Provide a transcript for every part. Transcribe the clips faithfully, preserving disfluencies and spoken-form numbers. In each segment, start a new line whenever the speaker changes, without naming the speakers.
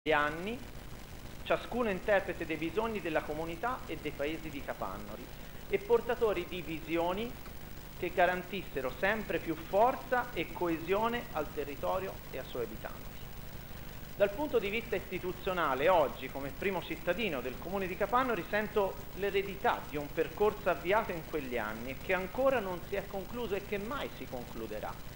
anni, ciascuno interprete dei bisogni della comunità e dei paesi di Capannori e portatori di visioni che garantissero sempre più forza e coesione al territorio e ai suoi abitanti. Dal punto di vista istituzionale, oggi, come primo cittadino del comune di Capannori, sento l'eredità di un percorso avviato in quegli anni e che ancora non si è concluso e che mai si concluderà,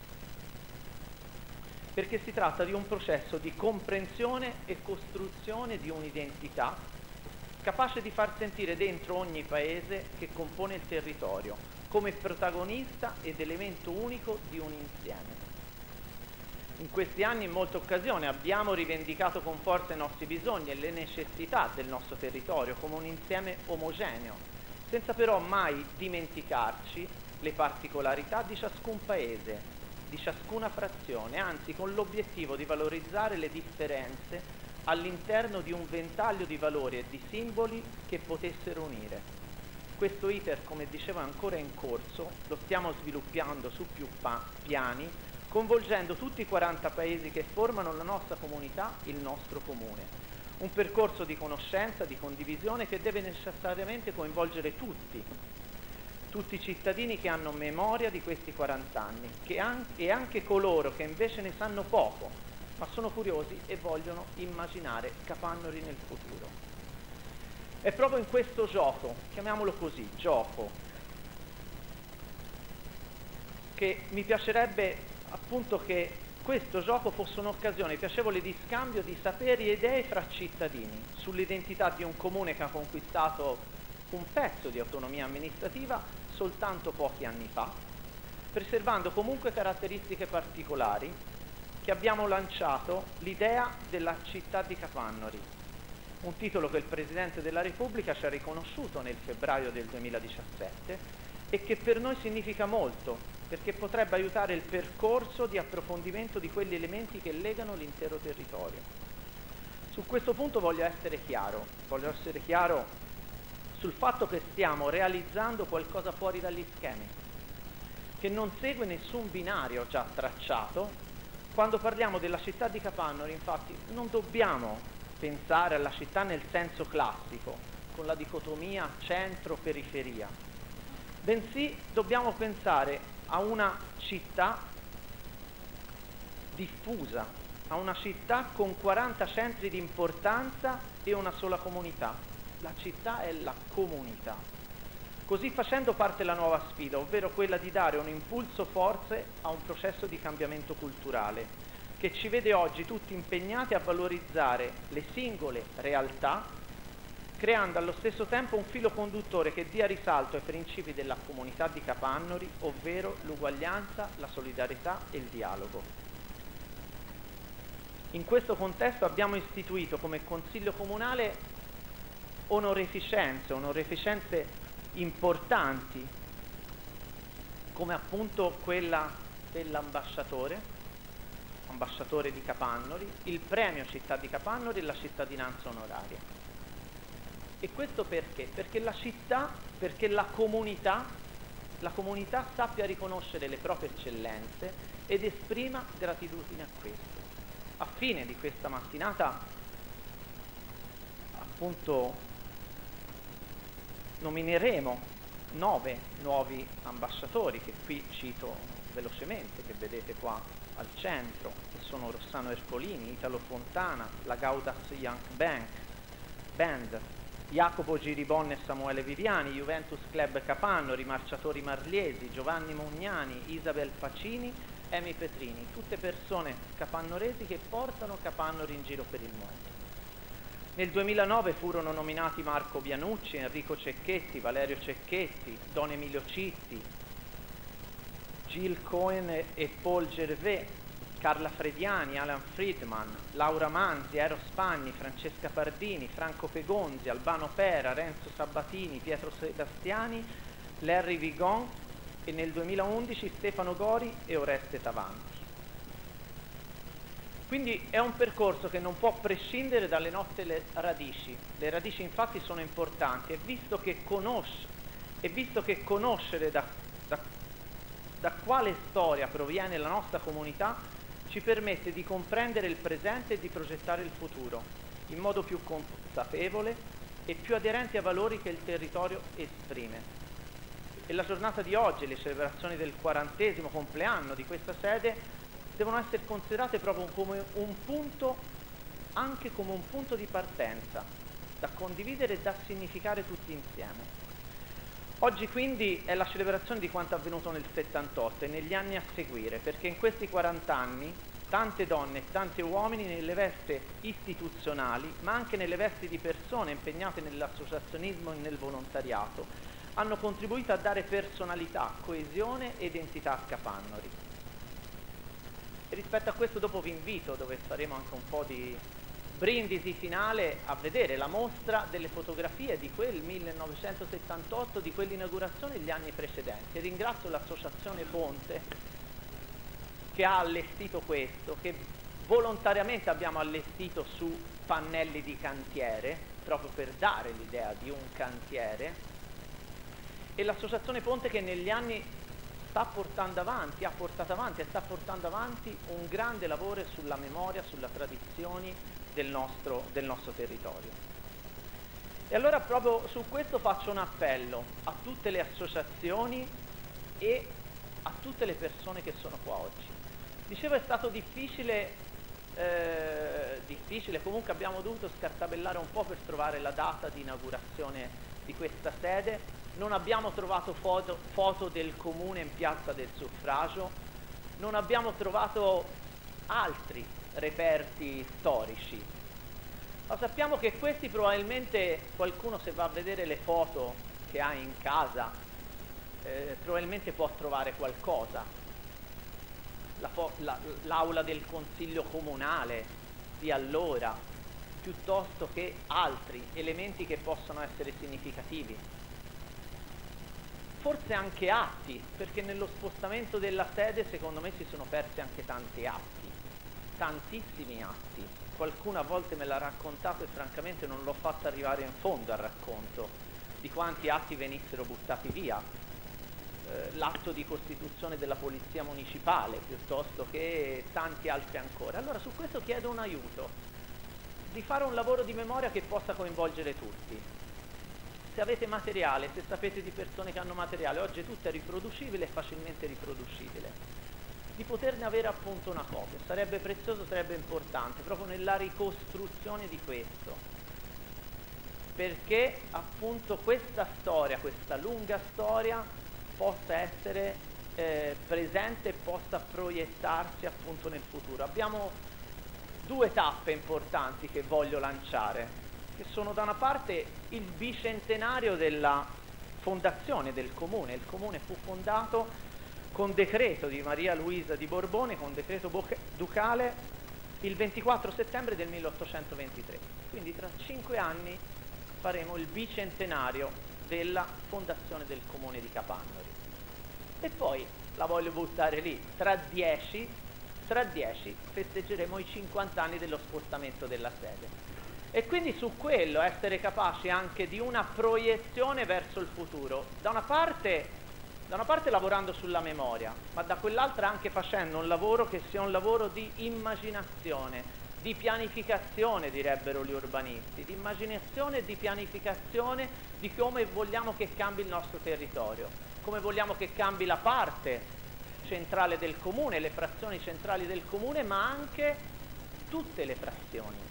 perché si tratta di un processo di comprensione e costruzione di un'identità capace di far sentire dentro ogni paese che compone il territorio come protagonista ed elemento unico di un insieme. In questi anni in molte occasioni abbiamo rivendicato con forza i nostri bisogni e le necessità del nostro territorio come un insieme omogeneo, senza però mai dimenticarci le particolarità di ciascun paese, di ciascuna frazione, anzi con l'obiettivo di valorizzare le differenze all'interno di un ventaglio di valori e di simboli che potessero unire. Questo iter, come dicevo, è ancora in corso, lo stiamo sviluppando su più piani, coinvolgendo tutti i quaranta paesi che formano la nostra comunità, il nostro comune. Un percorso di conoscenza, di condivisione che deve necessariamente coinvolgere tutti, tutti i cittadini che hanno memoria di questi quaranta anni che an- e anche coloro che invece ne sanno poco, ma sono curiosi e vogliono immaginare Capannori nel futuro. È proprio in questo gioco, chiamiamolo così, gioco, che mi piacerebbe appunto che questo gioco fosse un'occasione piacevole di scambio di saperi e idee fra cittadini sull'identità di un comune che ha conquistato un pezzo di autonomia amministrativa soltanto pochi anni fa, preservando comunque caratteristiche particolari che abbiamo lanciato l'idea della città di Capannori, un titolo che il Presidente della Repubblica ci ha riconosciuto nel febbraio del duemiladiciassette e che per noi significa molto, perché potrebbe aiutare il percorso di approfondimento di quegli elementi che legano l'intero territorio. Su questo punto voglio essere chiaro, voglio essere chiaro sul fatto che stiamo realizzando qualcosa fuori dagli schemi, che non segue nessun binario già tracciato. Quando parliamo della città di Capannori, infatti, non dobbiamo pensare alla città nel senso classico, con la dicotomia centro-periferia, bensì dobbiamo pensare a una città diffusa, a una città con quaranta centri di importanza e una sola comunità. La città è la comunità. Così facendo parte la nuova sfida, ovvero quella di dare un impulso forte a un processo di cambiamento culturale, che ci vede oggi tutti impegnati a valorizzare le singole realtà, creando allo stesso tempo un filo conduttore che dia risalto ai principi della comunità di Capannori, ovvero l'uguaglianza, la solidarietà e il dialogo. In questo contesto abbiamo istituito come Consiglio Comunale onoreficenze, onoreficenze importanti, come appunto quella dell'ambasciatore, ambasciatore di Capannori, il premio Città di Capannori e la cittadinanza onoraria. E questo perché? Perché la città, perché la comunità, la comunità sappia riconoscere le proprie eccellenze ed esprima gratitudine a questo. A fine di questa mattinata, appunto, nomineremo nove nuovi ambasciatori, che qui cito velocemente, che vedete qua al centro, che sono Rossano Ercolini, Italo Fontana, la Gaudas Young Bank, Band, Jacopo Giribon e Samuele Viviani, Juventus Club Capannori, Marciatori Marliesi, Giovanni Mugnani, Isabel Pacini, Emi Petrini, tutte persone capannoresi che portano Capannori in giro per il mondo. Nel duemilanove furono nominati Marco Bianucci, Enrico Cecchetti, Valerio Cecchetti, Don Emilio Citti, Gil Cohen e Paul Gervais, Carla Frediani, Alan Friedman, Laura Manzi, Eros Spagni, Francesca Pardini, Franco Pegonzi, Albano Pera, Renzo Sabatini, Pietro Sebastiani, Larry Vigon e nel duemilaundici Stefano Gori e Oreste Tavanti. Quindi è un percorso che non può prescindere dalle nostre radici. Le radici infatti sono importanti e visto che, conosce, e visto che conoscere da, da, da quale storia proviene la nostra comunità ci permette di comprendere il presente e di progettare il futuro in modo più consapevole e più aderente ai valori che il territorio esprime. E la giornata di oggi, le celebrazioni del quarantesimo compleanno di questa sede, devono essere considerate proprio come un punto, anche come un punto di partenza, da condividere e da significare tutti insieme. Oggi quindi è la celebrazione di quanto avvenuto nel settantotto e negli anni a seguire, perché in questi quaranta anni tante donne e tanti uomini nelle vesti istituzionali, ma anche nelle vesti di persone impegnate nell'associazionismo e nel volontariato, hanno contribuito a dare personalità, coesione e identità a Capannori. E rispetto a questo dopo vi invito, dove faremo anche un po' di brindisi finale, a vedere la mostra delle fotografie di quel millenovecentosettantotto, di quell'inaugurazione e gli anni precedenti. E ringrazio l'associazione Ponte che ha allestito questo, che volontariamente abbiamo allestito su pannelli di cantiere, proprio per dare l'idea di un cantiere, e l'associazione Ponte che negli anni sta portando avanti, ha portato avanti e sta portando avanti un grande lavoro sulla memoria, sulle tradizioni del nostro, del nostro territorio. E allora proprio su questo faccio un appello a tutte le associazioni e a tutte le persone che sono qua oggi. Dicevo, è stato difficile, eh, difficile, comunque abbiamo dovuto scartabellare un po' per trovare la data di inaugurazione di questa sede. Non abbiamo trovato foto, foto del comune in piazza del suffragio, non abbiamo trovato altri reperti storici. Ma sappiamo che questi probabilmente, qualcuno se va a vedere le foto che ha in casa, eh, probabilmente può trovare qualcosa. La la, l'aula del consiglio comunale di allora, piuttosto che altri elementi che possono essere significativi. Forse anche atti, perché nello spostamento della sede secondo me si sono persi anche tanti atti, tantissimi atti. Qualcuno a volte me l'ha raccontato e francamente non l'ho fatto arrivare in fondo al racconto di quanti atti venissero buttati via. Eh, l'atto di costituzione della polizia municipale, piuttosto che tanti altri ancora. Allora su questo chiedo un aiuto, di fare un lavoro di memoria che possa coinvolgere tutti. Se avete materiale, se sapete di persone che hanno materiale, oggi tutto è riproducibile e facilmente riproducibile, di poterne avere appunto una copia. Sarebbe prezioso, sarebbe importante, proprio nella ricostruzione di questo, perché appunto questa storia, questa lunga storia, possa essere eh, presente e possa proiettarsi appunto nel futuro. Abbiamo due tappe importanti che voglio lanciare, che sono da una parte il bicentenario della fondazione del comune. Il comune fu fondato con decreto di Maria Luisa di Borbone, con decreto ducale, il ventiquattro settembre del milleottocentoventitré. Quindi tra cinque anni faremo il bicentenario della fondazione del comune di Capannori. E poi, la voglio buttare lì, tra dieci, tra dieci festeggeremo i cinquanta anni dello spostamento della sede. E quindi su quello essere capaci anche di una proiezione verso il futuro, da una parte, da una parte lavorando sulla memoria, ma da quell'altra anche facendo un lavoro che sia un lavoro di immaginazione, di pianificazione, direbbero gli urbanisti, di immaginazione e di pianificazione di come vogliamo che cambi il nostro territorio, come vogliamo che cambi la parte centrale del comune, le frazioni centrali del comune, ma anche tutte le frazioni.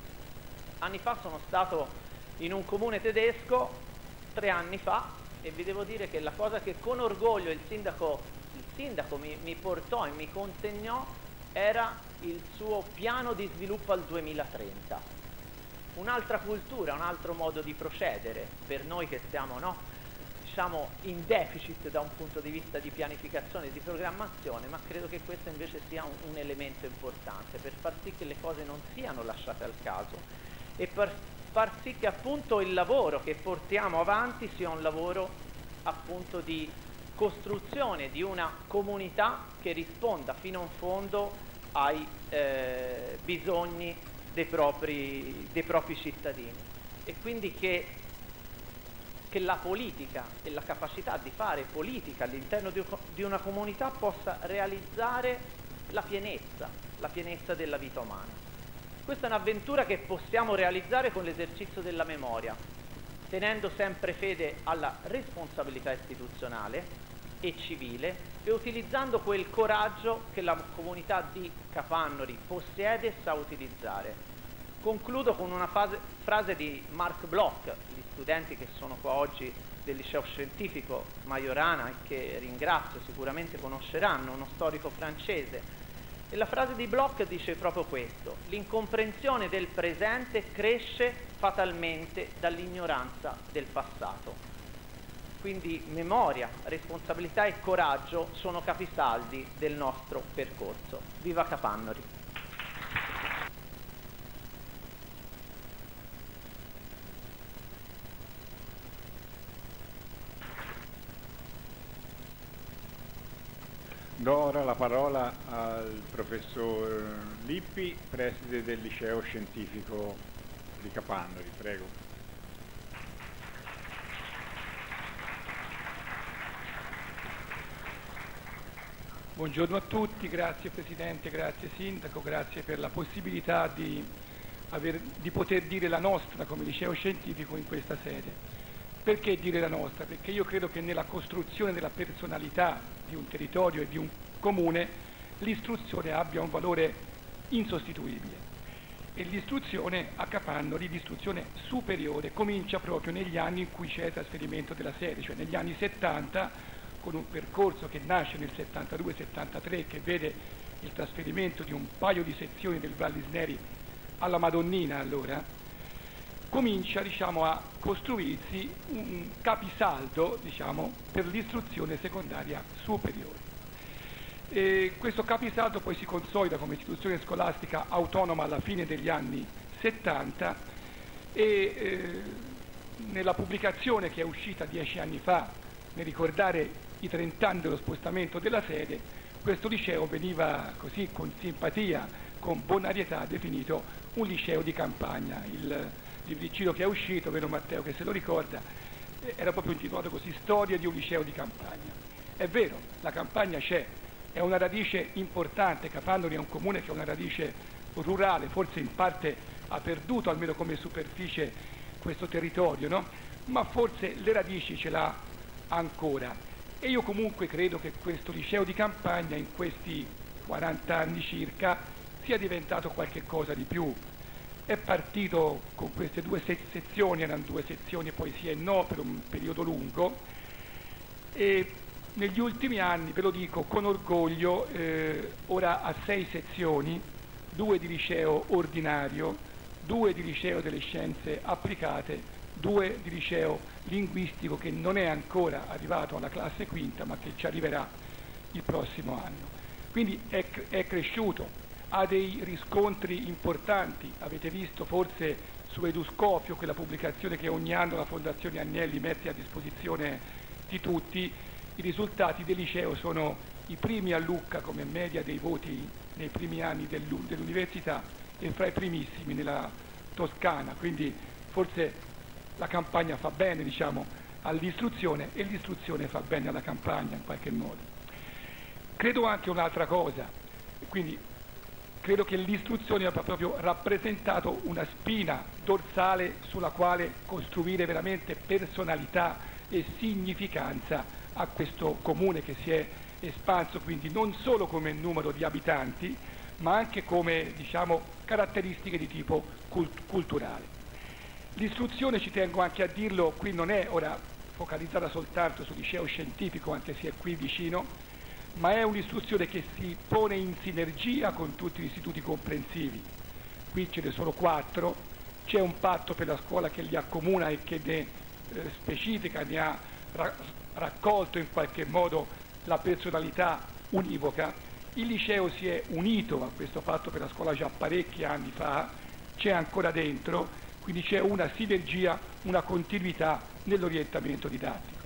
Anni fa sono stato in un comune tedesco, tre anni fa, e vi devo dire che la cosa che con orgoglio il sindaco, il sindaco mi, mi portò e mi consegnò era il suo piano di sviluppo al duemilatrenta. Un'altra cultura, un altro modo di procedere per noi che siamo, no, diciamo, in deficit da un punto di vista di pianificazione e di programmazione, ma credo che questo invece sia un, un elemento importante per far sì che le cose non siano lasciate al caso e per far sì che appunto il lavoro che portiamo avanti sia un lavoro appunto di costruzione di una comunità che risponda fino in fondo ai eh, bisogni dei propri, dei propri cittadini, e quindi che, che la politica e la capacità di fare politica all'interno di, di una comunità possa realizzare la pienezza, la pienezza della vita umana. Questa è un'avventura che possiamo realizzare con l'esercizio della memoria, tenendo sempre fede alla responsabilità istituzionale e civile e utilizzando quel coraggio che la comunità di Capannori possiede e sa utilizzare. Concludo con una fase, frase di Marc Bloch, gli studenti che sono qua oggi del liceo scientifico Majorana e che ringrazio, sicuramente conosceranno, uno storico francese. E la frase di Bloch dice proprio questo: l'incomprensione del presente cresce fatalmente dall'ignoranza del passato. Quindi memoria, responsabilità e coraggio sono capisaldi del nostro percorso. Viva Capannori!
Do ora la parola al professor Lippi, preside del liceo scientifico di Capannori. Prego.
Buongiorno a tutti, grazie Presidente, grazie Sindaco, grazie per la possibilità di, aver, di poter dire la nostra come liceo scientifico in questa sede. Perché dire la nostra? Perché io credo che nella costruzione della personalità di un territorio e di un comune l'istruzione abbia un valore insostituibile. E l'istruzione a Capannori, l'istruzione superiore, comincia proprio negli anni in cui c'è il trasferimento della sede, cioè negli anni settanta, con un percorso che nasce nel settantadue settantatré, che vede il trasferimento di un paio di sezioni del Vallisneri alla Madonnina allora, comincia diciamo, a costruirsi un capisaldo diciamo, per l'istruzione secondaria superiore. E questo capisaldo poi si consolida come istituzione scolastica autonoma alla fine degli anni settanta e eh, nella pubblicazione che è uscita dieci anni fa, nel ricordare i trent'anni dello spostamento della sede, questo liceo veniva così con simpatia, con bonarietà definito un liceo di campagna. Il libricino che è uscito, vedo Matteo che se lo ricorda, era proprio intitolato così, Storia di un liceo di campagna. È vero, la campagna c'è, è una radice importante, Capannori è un comune che ha una radice rurale, forse in parte ha perduto almeno come superficie questo territorio, no? Ma forse le radici ce l'ha ancora. E io comunque credo che questo liceo di campagna in questi quaranta anni circa sia diventato qualche cosa di più. È partito con queste due sezioni, erano due sezioni poi sì e no per un periodo lungo e negli ultimi anni, ve lo dico con orgoglio, eh, ora ha sei sezioni, due di liceo ordinario, due di liceo delle scienze applicate, due di liceo linguistico che non è ancora arrivato alla classe quinta ma che ci arriverà il prossimo anno. Quindi è, è cresciuto, ha dei riscontri importanti, avete visto forse su Eduscopio, quella pubblicazione che ogni anno la Fondazione Agnelli mette a disposizione di tutti, i risultati del liceo sono i primi a Lucca come media dei voti nei primi anni dell'università e fra i primissimi nella Toscana, quindi forse la campagna fa bene diciamo, all'istruzione e l'istruzione fa bene alla campagna in qualche modo. Credo anche un'altra cosa, quindi credo che l'istruzione abbia proprio rappresentato una spina dorsale sulla quale costruire veramente personalità e significanza a questo comune che si è espanso quindi non solo come numero di abitanti ma anche come diciamo, caratteristiche di tipo cult- culturale. L'istruzione, ci tengo anche a dirlo, qui non è ora focalizzata soltanto sul liceo scientifico anche se è qui vicino, ma è un'istruzione che si pone in sinergia con tutti gli istituti comprensivi. Qui ce ne sono quattro, c'è un patto per la scuola che li accomuna e che ne eh, specifica, ne ha ra- raccolto in qualche modo la personalità univoca. Il liceo si è unito a questo patto per la scuola già parecchi anni fa, c'è ancora dentro, quindi c'è una sinergia, una continuità nell'orientamento didattico.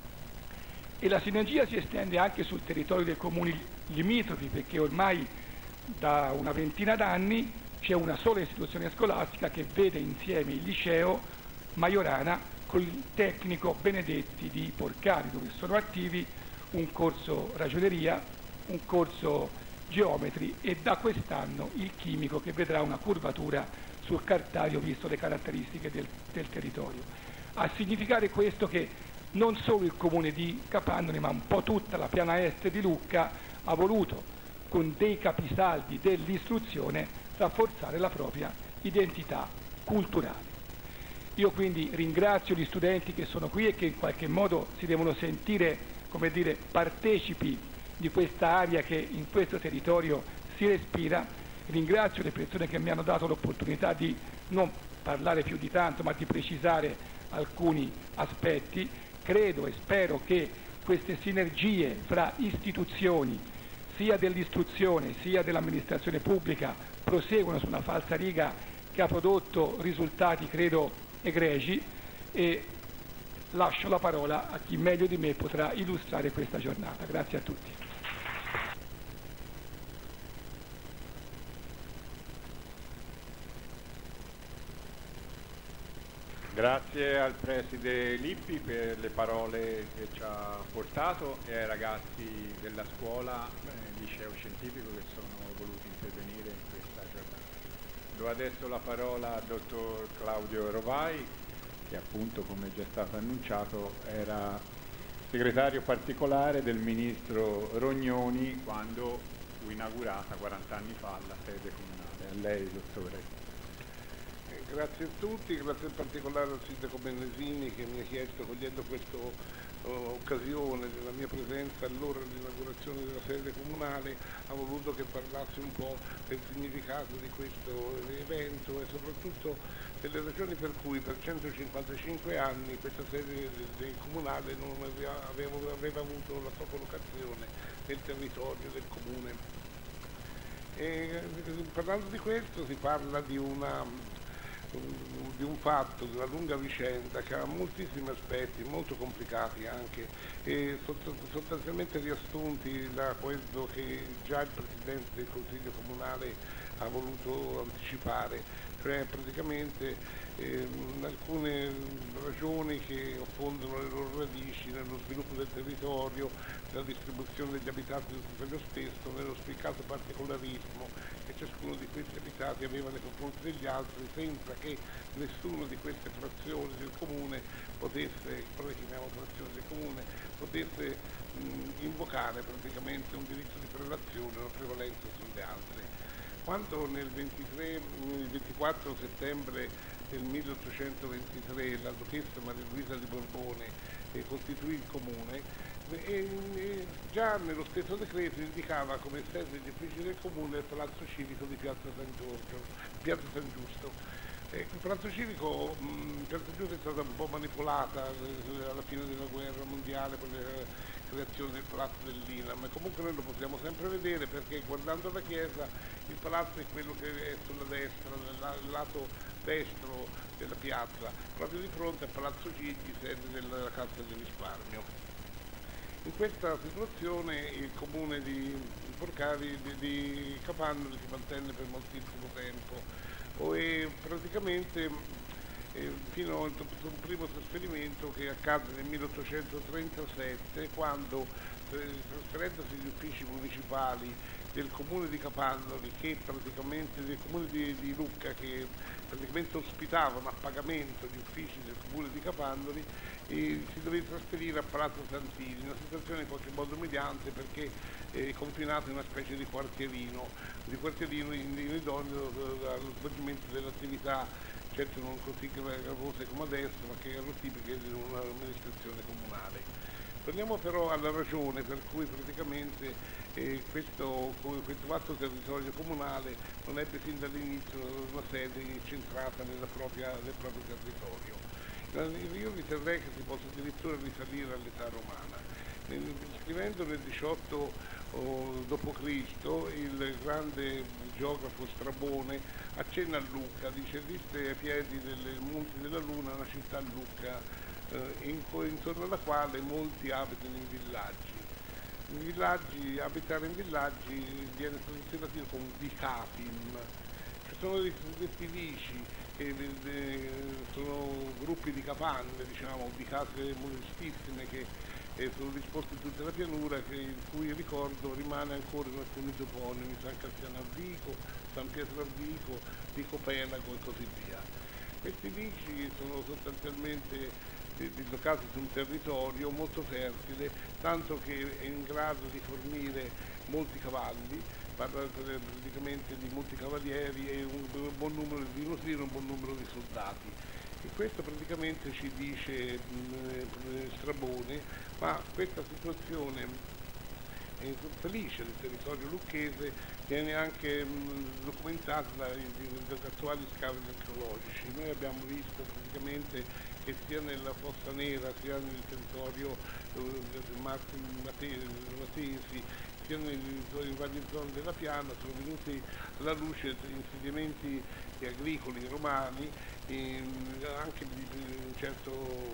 E la sinergia si estende anche sul territorio dei comuni limitrofi, perché ormai da una ventina d'anni c'è una sola istituzione scolastica che vede insieme il liceo Majorana con il tecnico Benedetti di Porcari, dove sono attivi un corso ragioneria, un corso geometri e da quest'anno il chimico, che vedrà una curvatura sul cartario visto le caratteristiche del, del territorio. A significare questo che non solo il comune di Capannoli ma un po' tutta la piana est di Lucca ha voluto con dei capisaldi dell'istruzione rafforzare la propria identità culturale. Io quindi ringrazio gli studenti che sono qui e che in qualche modo si devono sentire, come dire, partecipi di questa aria che in questo territorio si respira. Ringrazio le persone che mi hanno dato l'opportunità di non parlare più di tanto ma di precisare alcuni aspetti. Credo e spero che queste sinergie fra istituzioni sia dell'istruzione sia dell'amministrazione pubblica proseguono su una falsariga che ha prodotto risultati credo egregi, e lascio la parola a chi meglio di me potrà illustrare questa giornata. Grazie a tutti.
Grazie al preside Lippi per le parole che ci ha portato e ai ragazzi della scuola, eh, liceo scientifico, che sono voluti intervenire in questa giornata. Do adesso la parola al dottor Claudio Rovai, che appunto, come è già stato annunciato, era segretario particolare del ministro Rognoni quando fu inaugurata quaranta anni fa la sede comunale. A lei, dottore.
Grazie a tutti, grazie in particolare al sindaco Benesini che mi ha chiesto, cogliendo questa uh, occasione della mia presenza allora all'inaugurazione della sede comunale, ha voluto che parlassi un po' del significato di questo evento e soprattutto delle ragioni per cui per centocinquantacinque anni questa sede del comunale non aveva, aveva, aveva avuto la sua collocazione nel territorio del comune. E, parlando di questo, si parla di una di un fatto, di una lunga vicenda che ha moltissimi aspetti, molto complicati anche, e sostanzialmente riassunti da quello che già il Presidente del Consiglio Comunale ha voluto anticipare, cioè praticamente eh, alcune ragioni che affondono le loro radici nello sviluppo del territorio, nella distribuzione degli abitanti del territorio stesso, nello spiccato particolarismo che ciascuno di questi abitati aveva nei confronti degli altri, senza che nessuno di queste frazioni del comune potesse, però le chiamiamo frazioni del comune, potesse mh, invocare praticamente un diritto di prelazione o una prevalenza sulle altre. Quando nel ventitré, il ventiquattro settembre del milleottocentoventitré la duchessa Maria Luisa di Borbone eh, costituì il comune, e, e già nello stesso decreto indicava come sede degli uffici del comune il palazzo civico di Piazza San Giorgio, Piazza San Giusto. Eh, il palazzo civico, mh, Piazza San Giusto è stata un po' manipolata eh, alla fine della guerra mondiale con la creazione del palazzo dell'I N A M, ma comunque noi lo possiamo sempre vedere perché guardando la chiesa il palazzo è quello che è sulla destra, nel lato destro della piazza, proprio di fronte al Palazzo Gigli, sede della Cassa di Risparmio. In questa situazione il comune di Porcari, di, di Capannoli si mantenne per moltissimo tempo e praticamente eh, fino al un primo trasferimento che accadde nel milleottocentotrentasette, quando eh, trasferendosi gli uffici municipali del comune di Capannoli, che praticamente del comune di, di Lucca, che praticamente ospitavano a pagamento gli uffici del comune di Capannoli, e si doveva trasferire a Palazzo Santini, una situazione in qualche modo umiliante perché è confinato in una specie di quartierino, di quartierino idoneo allo svolgimento dell'attività, certo non così gravose come adesso, ma che erano tipiche di un'amministrazione comunale. Torniamo però alla ragione per cui praticamente eh, questo, questo vasto territorio comunale non ebbe fin dall'inizio una sede centrata nella propria, nel proprio territorio. Io riterrei che si possa addirittura risalire all'età romana. Scrivendo nel diciotto dopo Cristo il grande geografo Strabone accenna a Lucca, dice: esiste ai piedi dei Monti della Luna una città Lucca, eh, in, intorno alla quale molti abitano in villaggi. In villaggi, abitare in villaggi viene posizionato come vicapim, ci sono dei cosiddetti vici, che eh, sono gruppi di capanne, diciamo, di case modestissime che e sono disposti in tutta la pianura, che, il cui ricordo rimane ancora in alcuni toponimi, San Cassiano a Vico, San Pietro a Vico, Vico Pelago e così via. Questi vici sono sostanzialmente dislocati su un territorio molto fertile, tanto che è in grado di fornire molti cavalli, parla praticamente di molti cavalieri e un buon numero di nutrire, un buon numero di soldati. E questo praticamente ci dice mh, Strabone, ma questa situazione felice del territorio lucchese viene anche mh, documentata dagli attuali scavi archeologici. Noi abbiamo visto praticamente che sia nella Fossa Nera, sia nel territorio eh, matesi, sia in varie zone della piana sono venuti alla luce insediamenti agricoli romani, in, anche di una certa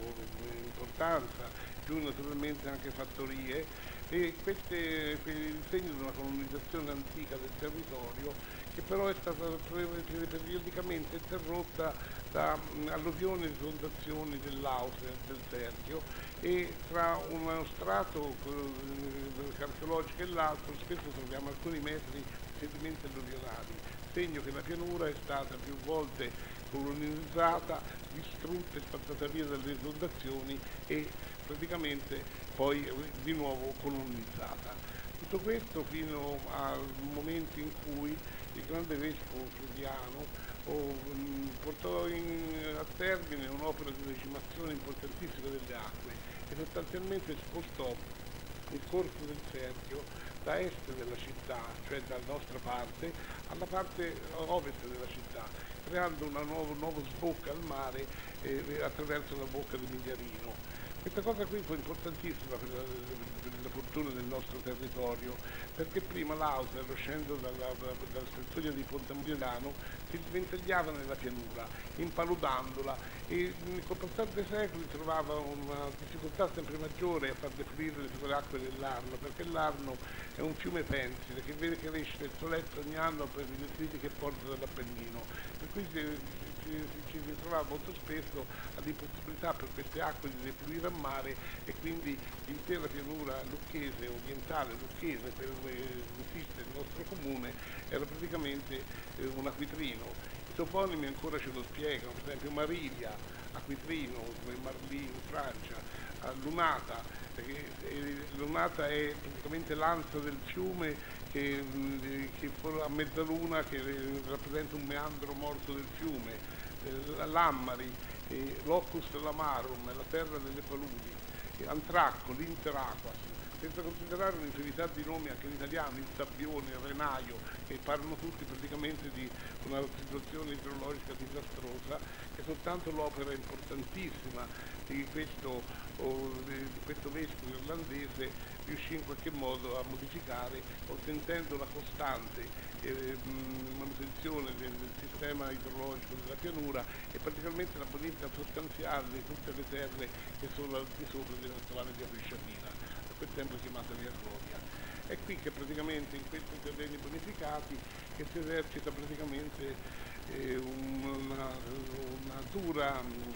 importanza, più naturalmente anche fattorie, e queste il segno di una colonizzazione antica del territorio che però è stata periodicamente interrotta da alluvioni e esondazioni dell'Auser, del Serchio, e tra uno strato archeologico e l'altro spesso troviamo alcuni metri di sedimenti alluvionali, segno che la pianura è stata più volte colonizzata, distrutta e spazzata via dalle esondazioni e praticamente poi di nuovo colonizzata. Tutto questo fino al momento in cui il grande vescovo Frediano oh, portò in, a termine un'opera di decimazione importantissima delle acque e sostanzialmente spostò il corso del Serchio da est della città, cioè dalla nostra parte, alla parte ovest della città, creando una nuovo, nuovo sbocca al mare eh, attraverso la bocca di Migliarino. Questa cosa qui fu importantissima per la, per la fortuna del nostro territorio, perché prima l'Auser, uscendo dalla, dalla strettoia di Ponte Milano, si sventagliava nella pianura, impaludandola, e col passare dei secoli trovava una difficoltà sempre maggiore a far defluire le acque dell'Arno, perché l'Arno è un fiume pensile che vede crescere il soletto ogni anno per i detriti che porta dall'Appennino, per cui si, ci, ci ritrovava molto spesso all'impossibilità per queste acque di defluire a mare, e quindi l'intera pianura lucchese, orientale lucchese, per esistere il nostro comune, era praticamente eh, un acquitrino. I toponimi ancora ce lo spiegano, per esempio Mariglia, acquitrino, come Marly in Francia, Lunata, perché eh, Lunata è praticamente l'ansa del fiume che, che a mezzaluna, che rappresenta un meandro morto del fiume, eh, Lammari, eh, Locus Lamarum, la terra delle paludi, eh, Antracco, l'Interaquas, senza considerare un'infinità di nomi anche in italiano, il Sabbione, il Renaio, che parlano tutti praticamente di una situazione idrologica disastrosa, che soltanto l'opera importantissima di questo, oh, di questo vescovo irlandese riuscì in qualche modo a modificare, consentendo la costante eh, manutenzione del, del sistema idrologico della pianura e praticamente la bonifica sostanziale di tutte le terre che sono al di sopra dell'attuale via Bresciatina, quel tempo chiamata via Gloria. È qui che praticamente in questi terreni bonificati che si esercita praticamente eh, una, una dura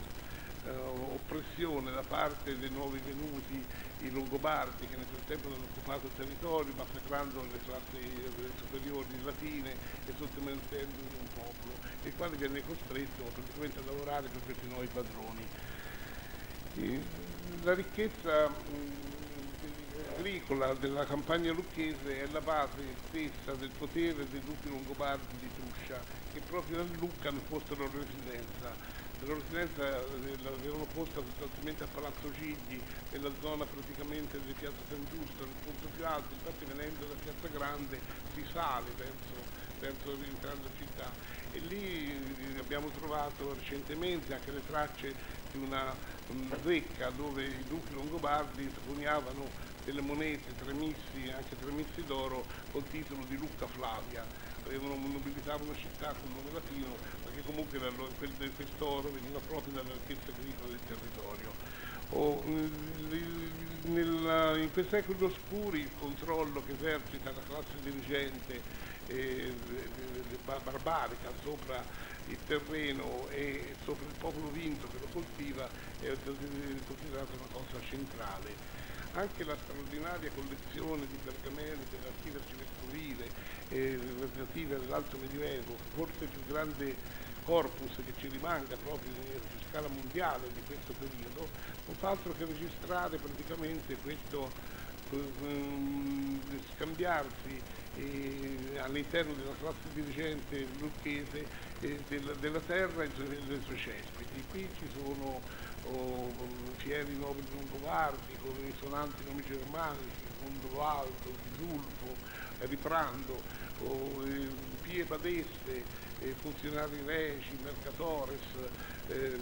eh, oppressione da parte dei nuovi venuti, i Longobardi, che nel frattempo hanno occupato il territorio massacrando le classi superiori latine e sottomettendo un popolo, il quale viene costretto praticamente a lavorare per questi nuovi padroni. E la ricchezza mh, agricola della campagna lucchese è la base stessa del potere dei duchi longobardi di Truscia, che proprio a Lucca hanno posto la loro residenza. La loro residenza l'avevano posta sostanzialmente a Palazzo Gigli, nella zona praticamente di Piazza San Giusto, nel punto più alto. Infatti venendo da Piazza Grande si sale verso, verso l'entrata città, e lì abbiamo trovato recentemente anche le tracce di una zecca dove i duchi longobardi coniavano delle monete, tre missi, anche tre missi d'oro col titolo di Lucca Flavia. Avevano nobilitato una città con nome latino, perché comunque quest'oro veniva proprio dalla ricchezza agricola del territorio. Oh, nel, in quei secoli oscuri il controllo che esercita la classe dirigente eh, barbarica sopra il terreno e sopra il popolo vinto che lo coltiva è considerato una cosa centrale. anche la straordinaria collezione di pergamene dell'archivio arcivescovile eh, relative all'Alto Medioevo, forse il più grande corpus che ci rimanga proprio su scala mondiale di questo periodo, non fa altro che registrare praticamente questo um, scambiarsi eh, all'interno della classe dirigente lucchese eh, della, della terra e dei suoi cespiti. Qui ci sono oh, fieri nobili longobardi con risonanti nomi germanici, Mondolfo, Bisulfo, Riprando, oh, eh, pie badeste, eh, funzionari regi, mercatores, eh,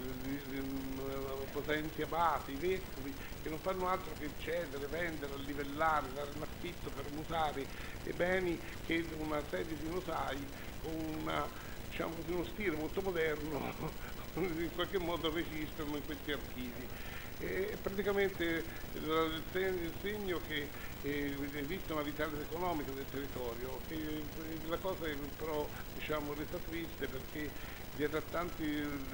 potenti abati, vescovi, che non fanno altro che cedere, vendere, livellare, dare in affitto per mutare i beni che una serie di notai con una, diciamo, uno stile molto moderno in qualche modo registrano in questi archivi. E praticamente il segno che eh, esiste una vitalità economica del territorio, che la cosa è però, diciamo, resa triste perché dietro a tanti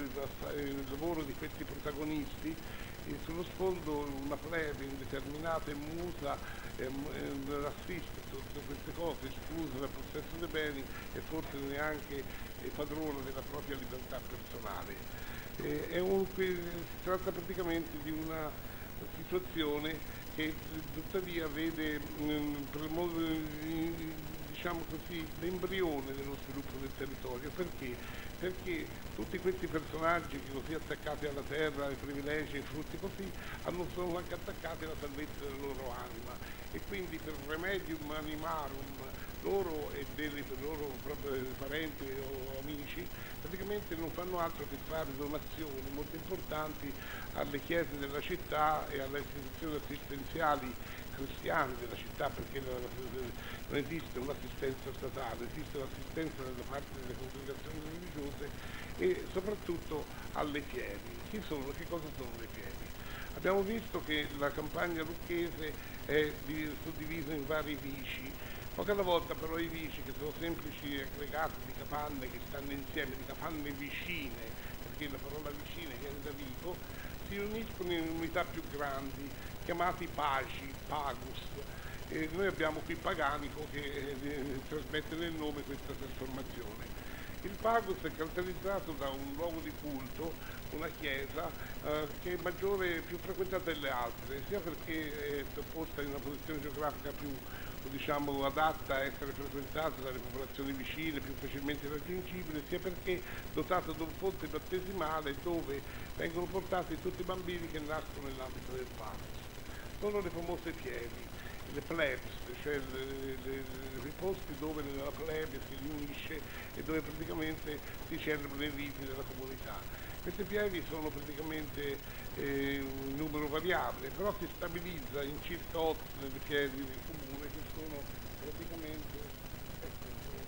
il lavoro di questi protagonisti e sullo sfondo una plebe indeterminata e musa ehm, assiste a tutte queste cose, escluse dal possesso dei beni e forse neanche eh, padrona della propria libertà personale. Eh, è un, si tratta praticamente di una situazione che tuttavia vede mh, per modo, diciamo così, l'embrione dello sviluppo del territorio. Perché? Perché tutti questi personaggi che così attaccati alla terra, ai privilegi, ai frutti così, hanno, sono anche attaccati alla salvezza della loro anima e quindi per remedium animarum loro e dei loro propri parenti o amici praticamente non fanno altro che fare donazioni molto importanti alle chiese della città e alle istituzioni assistenziali cristiane della città, perché non esiste un'assistenza statale, esiste un'assistenza da parte delle congregazioni religiose e soprattutto alle piedi. Chi sono? Che cosa sono le piedi? Abbiamo visto che la campagna lucchese è suddivisa in vari vici. Poche alla volta però i vici, che sono semplici aggregati di capanne che stanno insieme, di capanne vicine, perché la parola vicine viene da Vico, si uniscono in unità più grandi, chiamati pagi, pagus. E noi abbiamo qui Paganico che eh, trasmette nel nome questa trasformazione. Il pagus è caratterizzato da un luogo di culto, una chiesa eh, che è maggiore, più frequentata delle altre, sia perché è posta in una posizione geografica più, diciamo, adatta a essere frequentata dalle popolazioni vicine, più facilmente raggiungibile, sia perché è dotata di un fonte battesimale dove vengono portati tutti i bambini che nascono nell'ambito del pagus. Sono le famose piedi, le plebs, cioè le, le, le posti dove nella plebe si riunisce e dove praticamente si celebrano i riti della comunità. Queste piedi sono praticamente eh, un numero variabile, però si stabilizza in circa otto nelle piedi del comune che sono praticamente ecco,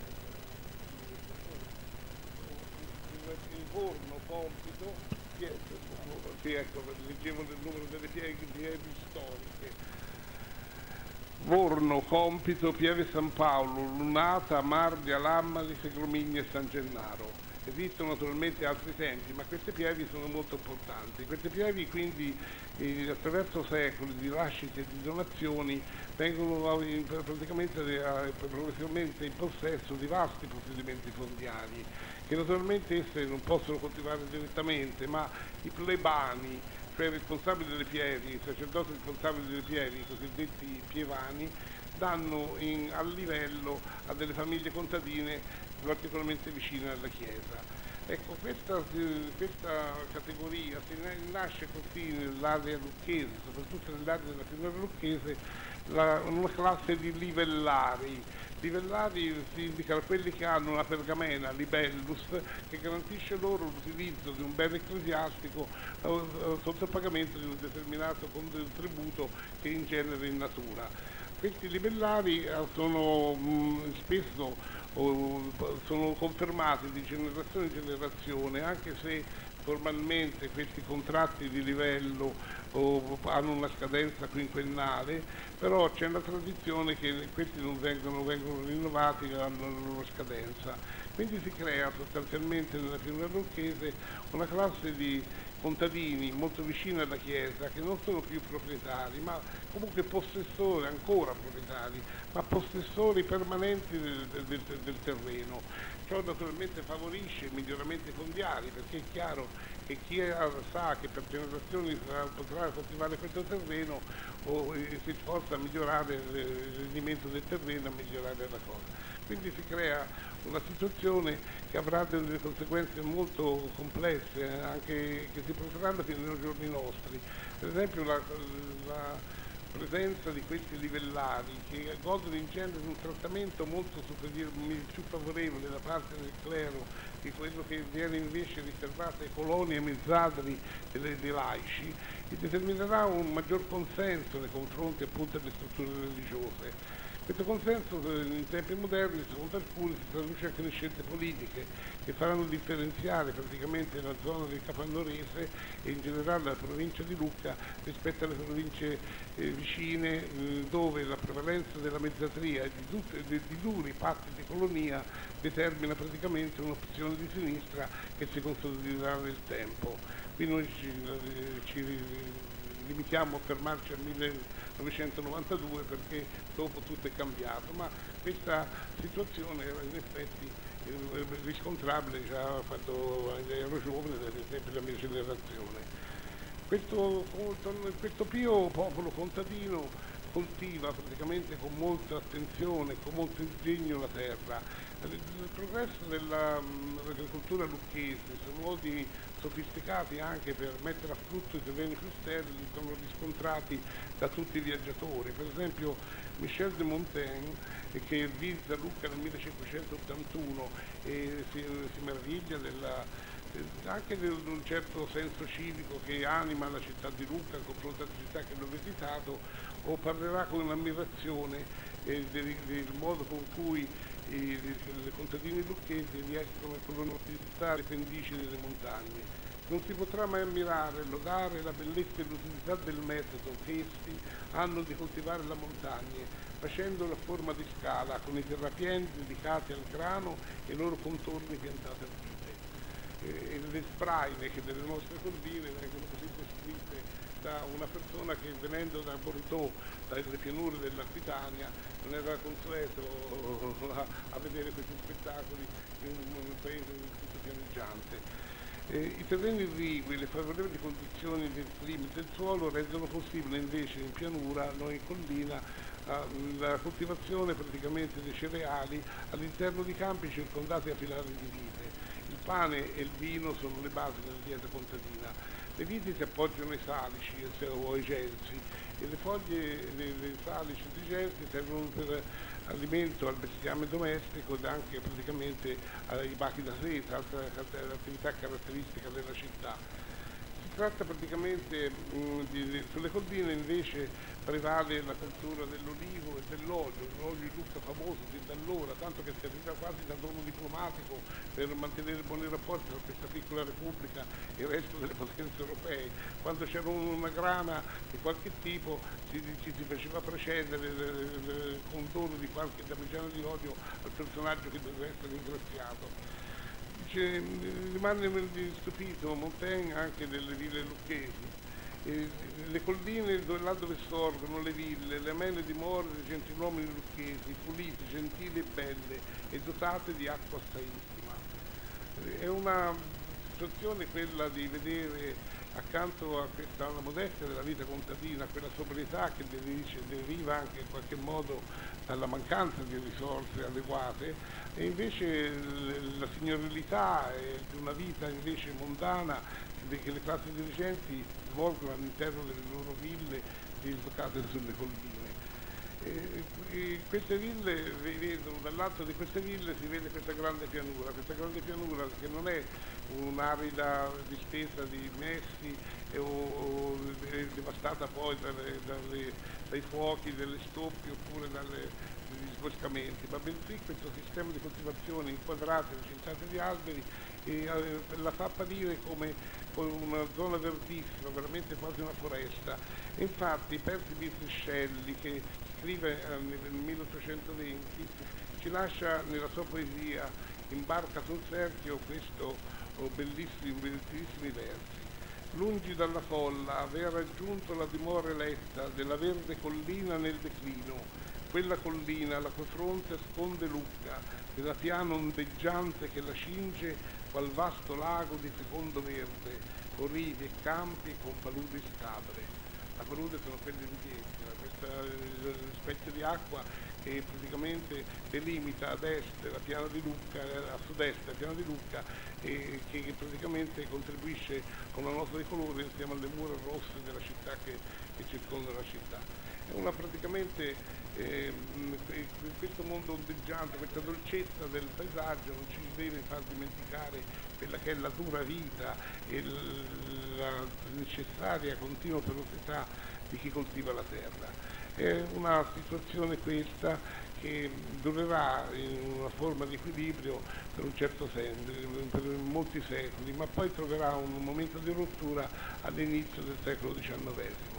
il Vorno, Compito, sì, ecco, leggevo il numero delle piedi, piedi storiche. Vorno, Compito, Pieve San Paolo, Lunata, Mardia, Lammari, Segromigna e San Gennaro. Esistono naturalmente altri tempi, ma queste pievi sono molto importanti. Queste pievi quindi eh, attraverso secoli di lascite e di donazioni vengono in, praticamente eh, progressivamente in possesso di vasti possedimenti fondiari, che naturalmente esse non possono coltivare direttamente, ma i plebani, cioè i responsabili delle pievi, i sacerdoti responsabili delle pievi, i cosiddetti pievani, danno in, al livello a delle famiglie contadine particolarmente vicine alla Chiesa. Ecco, questa, questa categoria si nasce così nell'area lucchese, soprattutto nell'area della pianura lucchese, la, una classe di livellari. Livellari si indica a quelli che hanno una pergamena, libellus, che garantisce loro l'utilizzo di un bene ecclesiastico eh, sotto il pagamento di un determinato contributo che in genere in natura. Questi libellari sono mh, spesso oh, sono confermati di generazione in generazione, anche se formalmente questi contratti di livello oh, hanno una scadenza quinquennale, però c'è una tradizione che questi non vengono, vengono rinnovati e hanno la loro scadenza. Quindi si crea sostanzialmente nella pianura lucchese una classe di contadini molto vicini alla chiesa, che non sono più proprietari, ma comunque possessori, ancora proprietari, ma possessori permanenti del, del, del terreno. Ciò naturalmente favorisce i miglioramenti fondiari, perché è chiaro che chi sa che per generazioni potrà coltivare questo terreno o si sforza a migliorare il rendimento del terreno, a migliorare la cosa. Quindi si crea una situazione che avrà delle conseguenze molto complesse, anche che si protrarranno fino ai giorni nostri. Per esempio la, la presenza di questi livellari che godono in genere di un trattamento molto superiore, più favorevole da parte del clero di quello che viene invece riservato ai coloni e ai mezzadri dei, dei laici, e determinerà un maggior consenso nei confronti appunto delle strutture religiose. Questo consenso in tempi moderni, secondo alcuni, si traduce anche in scelte politiche che faranno differenziare praticamente la zona del Capannorese e in generale la provincia di Lucca rispetto alle province eh, vicine, eh, dove la prevalenza della mezzatria e di, tutte, di, di duri patti di colonia determina praticamente un'opzione di sinistra che si consoliderà nel tempo. Qui noi ci, ci limitiamo a fermarci al millenovecentonovantadue perché dopo tutto è cambiato, ma questa situazione era in effetti eh, riscontrabile già quando ero giovane, ad esempio della mia generazione. Questo, questo pio popolo contadino coltiva praticamente con molta attenzione, con molto ingegno la terra. Il progresso dell'agricoltura lucchese su modi sofisticati anche per mettere a frutto i terreni più sterili sono riscontrati da tutti i viaggiatori. Per esempio Michel de Montaigne, che visita Lucca nel millecinquecentottantuno e si, si meraviglia della, anche di un certo senso civico che anima la città di Lucca in confronto alle città che l'ho visitato, o parlerà con ammirazione eh, del, del modo con cui i, i contadini lucchesi riescono a colonizzare le pendici delle montagne. Non si potrà mai ammirare e lodare la bellezza e l'utilità del metodo che essi hanno di coltivare la montagna, facendolo a forma di scala, con i terrapieni dedicati al grano e i loro contorni piantati al vite. E le sbraine che delle nostre colline vengono così descritte da una persona che venendo da Bordeaux, dalle pianure dell'Aquitania, non era consueto a, a vedere questi spettacoli in un, un paese tutto pianeggiante. Eh, I terreni irrigui, le favorevoli condizioni del clima e del suolo rendono possibile invece in pianura, noi in collina, eh, la coltivazione praticamente dei cereali all'interno di campi circondati a filari di vite. Il pane e il vino sono le basi della dieta contadina. Le viti si appoggiano ai salici o ai gelsi e le foglie dei salici e dei gelsi servono per alimento al bestiame domestico ed anche praticamente ai bachi da seta, altra, altra attività caratteristica della città. Si tratta praticamente mh, di, sulle colline invece prevale la cultura dell'olivo e dell'olio, l'olio di Lucca famoso fin da allora, tanto che serviva quasi da dono diplomatico per mantenere buoni rapporti tra questa piccola repubblica e il resto delle potenze europee. Quando c'era una grana di qualche tipo ci, ci si faceva precedere con dono di qualche damigiano di olio al personaggio che doveva essere ringraziato. Dice, rimane stupito Montaigne anche delle ville lucchesi. E le colline dove, là dove sorgono le ville, le amene dimore dei gentiluomini lucchesi, pulite, gentili e belle e dotate di acqua staissima. È una situazione quella di vedere accanto a questa alla modestia della vita contadina, quella sobrietà che deriva anche in qualche modo dalla mancanza di risorse adeguate, e invece la signorilità di una vita invece mondana che le classi dirigenti svolgono all'interno delle loro ville dislocate sulle colline. E, e queste ville vedono, dall'alto di queste ville si vede questa grande pianura, questa grande pianura che non è un'arida distesa di messi e, o, o è devastata poi dalle, dalle, dai fuochi delle stoppie oppure dalle, dagli sboscamenti, ma bensì questo sistema di coltivazione inquadrato, recintati di alberi, e eh, la fa apparire come una zona verdissima, veramente quasi una foresta. E infatti Percy Bysshe Shelley, che scrive eh, nel milleottocentoventi, ci lascia nella sua poesia In barca sul cerchio questo oh, bellissimi, bellissimi versi. lungi dalla folla, aver raggiunto la dimora eletta della verde collina nel declino, quella collina la cui fronte sconde Lucca, della piana ondeggiante che la cinge qual vasto lago di fecondo verde, con rivi e campi con paludi scabre. La palude sono quelle di Pietra, questo specchio di acqua che praticamente delimita ad est la piana di Lucca, a sud-est la piana di Lucca, e che praticamente contribuisce con una nota di colore insieme alle mura rosse della città che, che circondano la città. È una praticamente eh, questo mondo ondeggiante, questa dolcezza del paesaggio non ci deve far dimenticare quella che è la dura vita e la necessaria continua ferocità di chi coltiva la terra. È una situazione questa che durerà in una forma di equilibrio per un certo senso, per molti secoli, ma poi troverà un momento di rottura all'inizio del secolo diciannovesimo.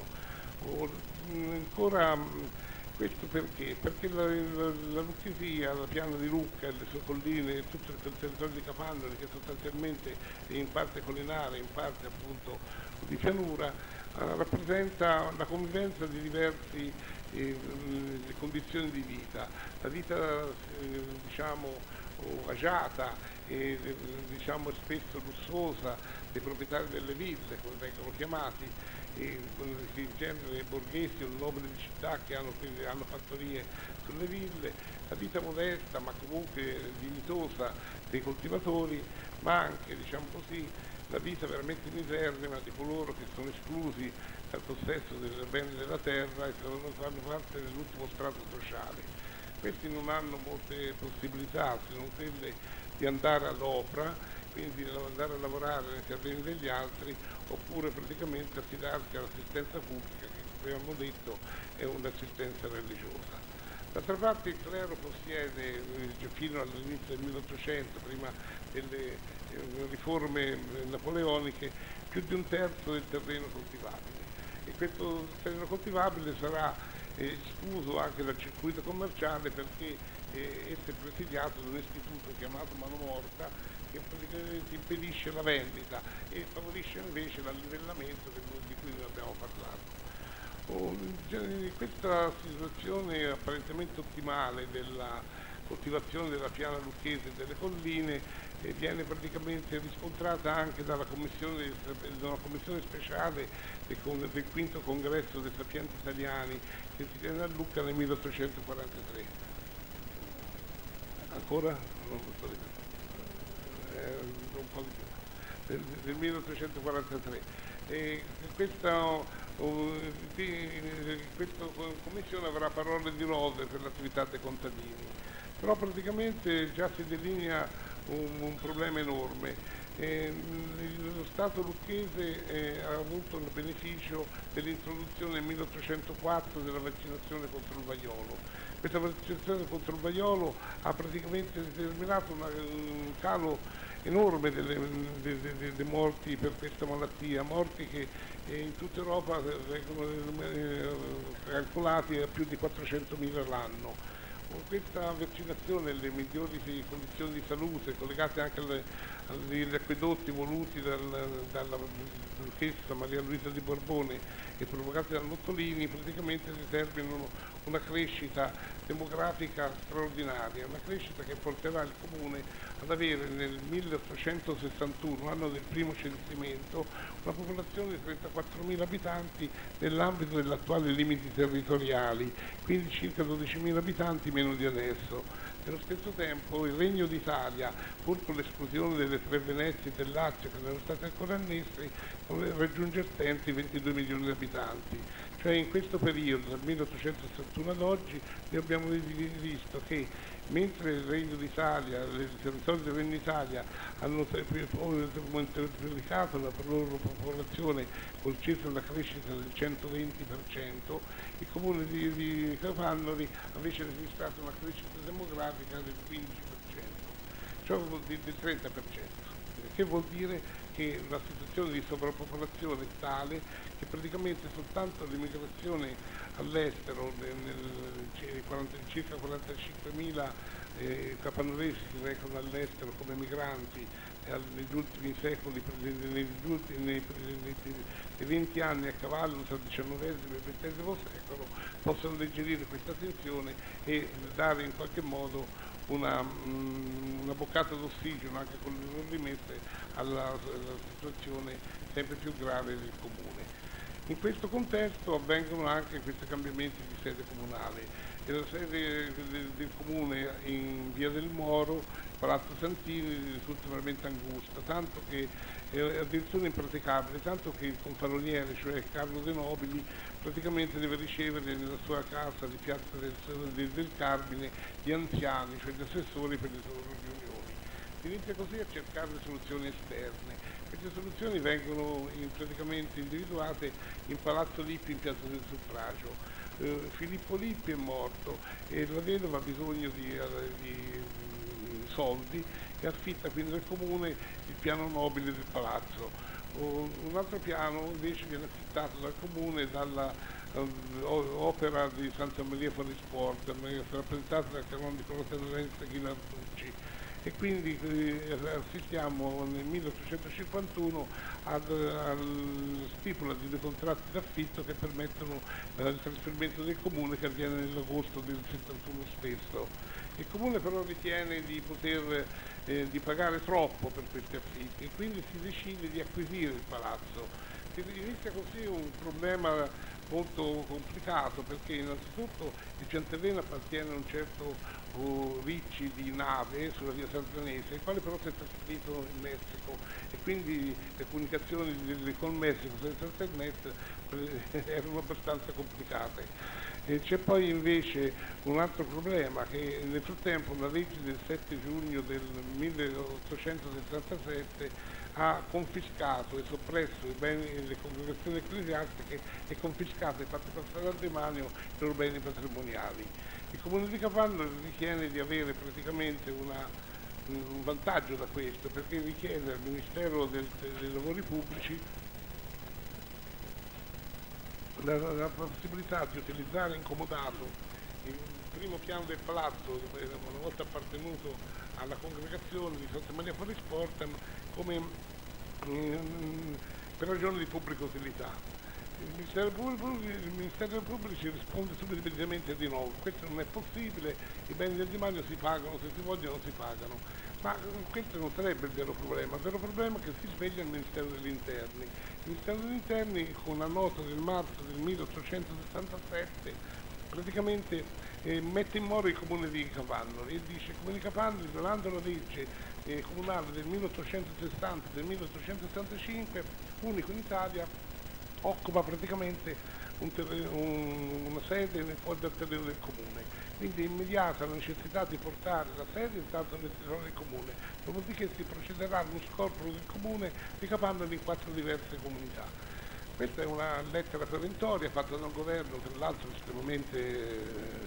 Ancora questo perché? Perché la, la, la Lucchesia, la piana di Lucca e le sue colline e tutto il territorio di Capannoli, che sostanzialmente è in parte collinare, in parte appunto di pianura, eh, rappresenta la convivenza di diverse eh, condizioni di vita. La vita eh, diciamo agiata e eh, diciamo spesso lussuosa dei proprietari delle ville, come vengono chiamati, e in genere borghesi o nobili di città che hanno, quindi, hanno fattorie sulle ville, la vita modesta ma comunque dignitosa dei coltivatori, ma anche, diciamo così, la vita veramente miserrima di coloro che sono esclusi dal possesso del bene della terra e fanno parte dell'ultimo strato sociale. Questi non hanno molte possibilità se non quelle di andare all'opera, quindi andare a lavorare nei terreni degli altri, oppure praticamente affidarsi all'assistenza pubblica, che come abbiamo detto è un'assistenza religiosa. D'altra parte il clero possiede fino all'inizio del milleottocento, prima delle riforme napoleoniche, più di un terzo del terreno coltivabile, e questo terreno coltivabile sarà eh, escluso anche dal circuito commerciale perché eh, è presidiato da un istituto chiamato mano morta, che praticamente impedisce la vendita e favorisce invece l'allivellamento di cui noi abbiamo parlato. Oh, questa situazione apparentemente ottimale della coltivazione della piana lucchese e delle colline eh, viene praticamente riscontrata anche dalla commissione, da una commissione speciale del, del quinto congresso dei sapienti italiani che si tiene a Lucca nel milleottocentoquarantatré. Ancora? Non lo so ripetere. Eh, un po' di più. Del, del milleottocentoquarantatré. E questa questa commissione avrà parole di rose per l'attività dei contadini, però praticamente già si delinea un, un problema enorme. Eh, lo Stato lucchese eh, ha avuto il beneficio dell'introduzione nel milleottocentoquattro della vaccinazione contro il vaiolo. Questa vaccinazione contro il vaiolo ha praticamente determinato una, un calo enorme delle, delle, delle morti per questa malattia, morti che eh, in tutta Europa vengono eh, calcolati a più di quattrocentomila l'anno. Con questa vaccinazione e le migliori condizioni di salute collegate anche alle, agli acquedotti voluti dal, dalla duchessa Maria Luisa di Borbone e provocati dal Nottolini, praticamente determinano una crescita demografica straordinaria, una crescita che porterà il comune ad avere nel milleottocentosessantuno, anno del primo censimento, una popolazione di trentaquattromila abitanti nell'ambito degli attuali limiti territoriali, quindi circa dodicimila abitanti meno di adesso. Nello stesso tempo il Regno d'Italia, pur con l'esclusione delle tre Venezie e del Lazio che erano state ancora annesse, raggiunge a stento i ventidue milioni di abitanti. Cioè in questo periodo, dal milleottocentosessantuno ad oggi, noi abbiamo visto che mentre il Regno d'Italia, i territori del Regno d'Italia hanno moltiplicato la loro popolazione con circa una crescita del centoventi per cento, il comune di, di Capannoli invece ha registrato una crescita demografica del quindici per cento, cioè del trenta per cento, che vuol dire che la situazione di sovrappopolazione è tale che praticamente soltanto l'immigrazione all'estero, nel, nel, circa quarantacinquemila eh, capannolesi si recano all'estero come migranti negli ultimi secoli, negli ultimi, nei, nei, nei venti anni a cavallo tra il diciannovesimo e il ventesimo secolo, possano alleggerire questa tensione e dare in qualche modo una, una boccata d'ossigeno anche con le rimesse alla, alla situazione sempre più grave del comune. In questo contesto avvengono anche questi cambiamenti di sede comunale. E la sede del, del comune in via del Moro, Palazzo Santini, risulta veramente angusta, tanto che è addirittura impraticabile, tanto che il confaloniere, cioè Carlo De Nobili, praticamente deve ricevere nella sua casa di Piazza del, del, del Carmine gli anziani, cioè gli assessori per le loro riunioni. Si inizia così a cercare soluzioni esterne. Queste soluzioni vengono in, praticamente individuate in Palazzo Lippi in Piazza del Suffragio. Uh, Filippo Lippi è morto e la vedova ha bisogno di, uh, di, di soldi e affitta quindi al comune il piano nobile del palazzo. Uh, un altro piano invece viene affittato dal comune dalla uh, opera di Santa Maria Fuori Sport, rappresentata dal canonico Lorenzo Ghilarducci. E quindi eh, assistiamo nel milleottocentocinquantuno ad, al stipula di dei contratti d'affitto che permettono eh, il trasferimento del comune, che avviene nell'agosto del settantuno stesso. Il comune però ritiene di poter eh, di pagare troppo per questi affitti e quindi si decide di acquisire il palazzo. Si inizia così un problema molto complicato, perché innanzitutto il Pianterreno appartiene a un certo uh, Ricci di Nave sulla via Sardanese, il quale però si è trasferito in Messico e quindi le comunicazioni con Messico senza internet eh, erano abbastanza complicate. E c'è poi invece un altro problema, che nel frattempo la legge del sette giugno del milleottocentosettantasette ha confiscato e soppresso i beni delle congregazioni ecclesiastiche e confiscato e fatto passare al demanio i loro beni patrimoniali. Il Comune di Cavallo ritiene di avere praticamente una, un vantaggio da questo, perché richiede al Ministero del, dei Lavori Pubblici la, la possibilità di utilizzare in comodato il primo piano del palazzo, una volta appartenuto alla congregazione di Santa Maria Fuori Sport, come um, per ragioni di pubblica utilità. Il Ministero dei Pubblici risponde subito immediatamente di no, questo non è possibile, i beni del demanio si pagano, se si vogliono si pagano, ma questo non sarebbe il vero problema. Il vero problema è che si sveglia il Ministero degli Interni. Il Ministero degli Interni, con una nota del marzo del milleottocentosessantasette, praticamente eh, mette in mora il comune di Cavallo e dice: il comune di Cavallo, violando la legge eh, comunale del milleottocentosessanta e del milleottocentosessantacinque, unico in Italia, occupa praticamente un un, una sede nel fuori dal terreno del comune. Quindi è immediata la necessità di portare la sede intanto nel territorio del comune, dopodiché si procederà allo scorporo del comune ricapandolo in quattro diverse comunità. Questa è una lettera perentoria fatta da un governo, tra l'altro estremamente,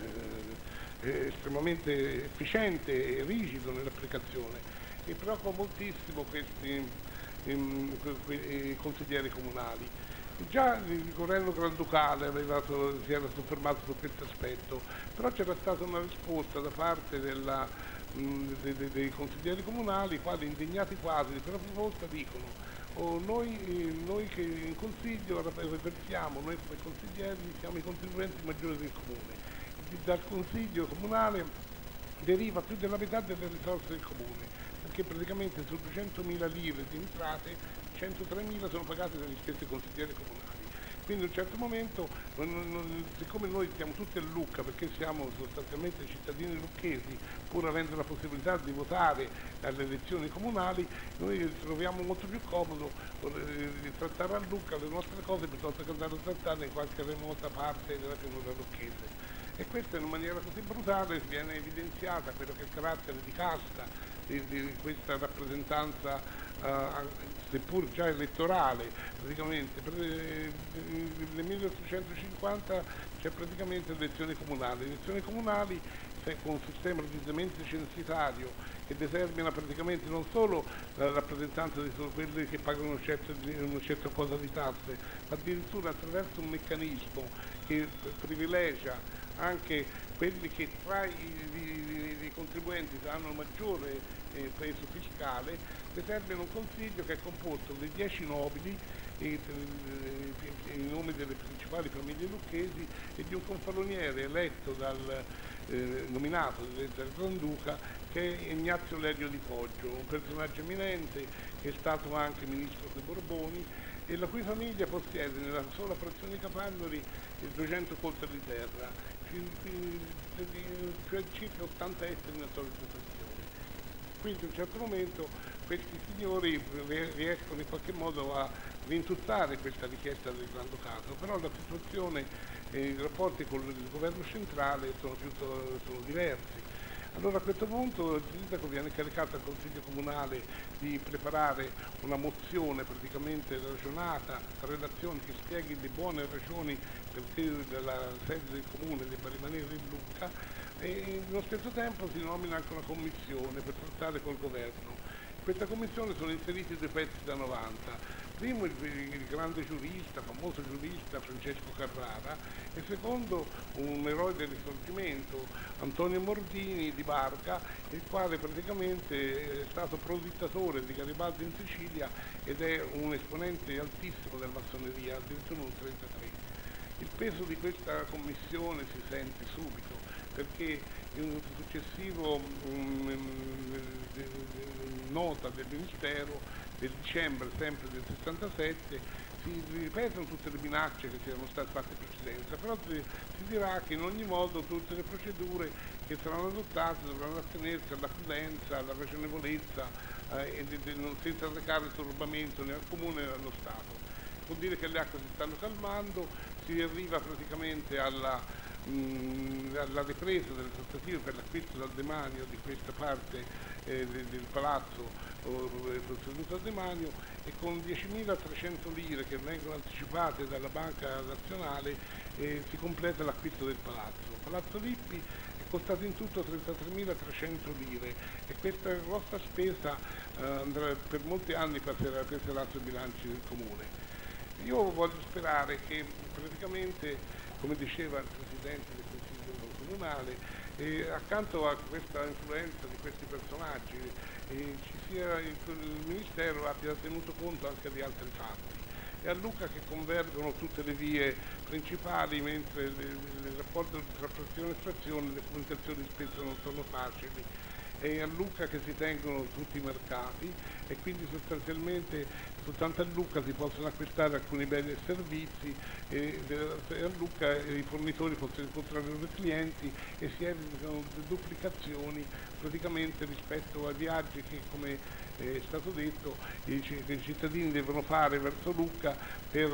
eh, estremamente efficiente e rigido nell'applicazione, e preoccupa moltissimo questi ehm, que, consiglieri comunali. Già il governo granducale aveva, si era soffermato su questo aspetto, però c'era stata una risposta da parte della, mh, de, de, dei consiglieri comunali, i quali, indignati quasi di quella proposta, dicono: oh, noi, eh, noi che in consiglio reversiamo, noi come consiglieri siamo i contribuenti maggiori del comune, dal consiglio comunale deriva più della metà delle risorse del comune, perché praticamente su duecentomila lire di entrate centotremila sono pagate dagli stessi consiglieri comunali. Quindi a un certo momento, non, non, siccome noi stiamo tutti a Lucca, perché siamo sostanzialmente cittadini lucchesi, pur avendo la possibilità di votare alle elezioni comunali, noi troviamo molto più comodo eh, di trattare a Lucca le nostre cose piuttosto che andare a trattare in qualche remota parte della pianura lucchese. E questa in una maniera così brutale viene evidenziata quello che è il carattere di casta di, di questa rappresentanza, Uh, seppur già elettorale, praticamente. Nel milleottocentocinquanta c'è praticamente elezioni comunali, elezioni comunali con un sistema decisamente censitario che determina praticamente non solo la rappresentanza di quelli che pagano una certa, una certa quota di tasse, ma addirittura attraverso un meccanismo che privilegia anche quelli che tra i, i, i contribuenti hanno maggiore eh, peso fiscale, le serve un consiglio che è composto dai dieci nobili, i nomi delle principali famiglie lucchesi, e di un confaloniere eletto dal eh, nominato dal Granduca, che è Ignazio Lerio di Poggio, un personaggio eminente che è stato anche ministro dei Borboni e la cui famiglia possiede nella sola frazione di Capannori duecento coltre di terra, cioè circa ottanta ettari nella sola frazione. Quindi a un certo momento questi signori riescono in qualche modo a rintuzzare questa richiesta del Granducato, però la situazione e i rapporti con il governo centrale sono, più, sono diversi. Allora a questo punto il sindaco viene incaricato al Consiglio Comunale di preparare una mozione praticamente ragionata, relazione che spieghi le buone ragioni perché la sede del Comune debba rimanere in Lucca, e nello stesso tempo si nomina anche una commissione per trattare col governo. In questa commissione sono inseriti due pezzi da novanta. Primo il, il grande giurista, famoso giurista Francesco Carrara, e secondo un eroe del risorgimento, Antonio Mordini di Barca, il quale praticamente è stato prodittatore di Garibaldi in Sicilia ed è un esponente altissimo della massoneria, addirittura un trentatré. Il peso di questa commissione si sente subito, perché in un successivo um, nota del Ministero del dicembre sempre del sessantasette si ripetono tutte le minacce che si erano state fatte in precedenza, però si, si dirà che in ogni modo tutte le procedure che saranno adottate dovranno attenersi alla prudenza, alla ragionevolezza eh, e de, de, non, senza arrecare turbamento né al Comune né allo Stato. Vuol dire che le acque si stanno calmando, si arriva praticamente alla, mh, alla ripresa delle trattative per l'acquisto dal demanio di questa parte eh, del, del palazzo posseduto al demanio, e con diecimilatrecento lire che vengono anticipate dalla Banca Nazionale eh, si completa l'acquisto del palazzo. Palazzo Lippi è costato in tutto trentatremilatrecento lire e questa grossa spesa eh, andrà, per molti anni passerà, penserà sui bilanci del Comune. Io voglio sperare che praticamente, come diceva il Presidente del Consiglio Comunale, eh, accanto a questa influenza di questi personaggi eh, ci sia il, il Ministero abbia tenuto conto anche di altri fatti. È a Lucca che convergono tutte le vie principali, mentre il rapporto tra frazione e frazione, le comunicazioni spesso non sono facili. È a Lucca che si tengono tutti i mercati e quindi sostanzialmente soltanto a Lucca si possono acquistare alcuni beni e servizi, e a Lucca i fornitori possono incontrare i loro clienti e si evitano duplicazioni praticamente rispetto ai viaggi che, come è stato detto, i cittadini devono fare verso Lucca per,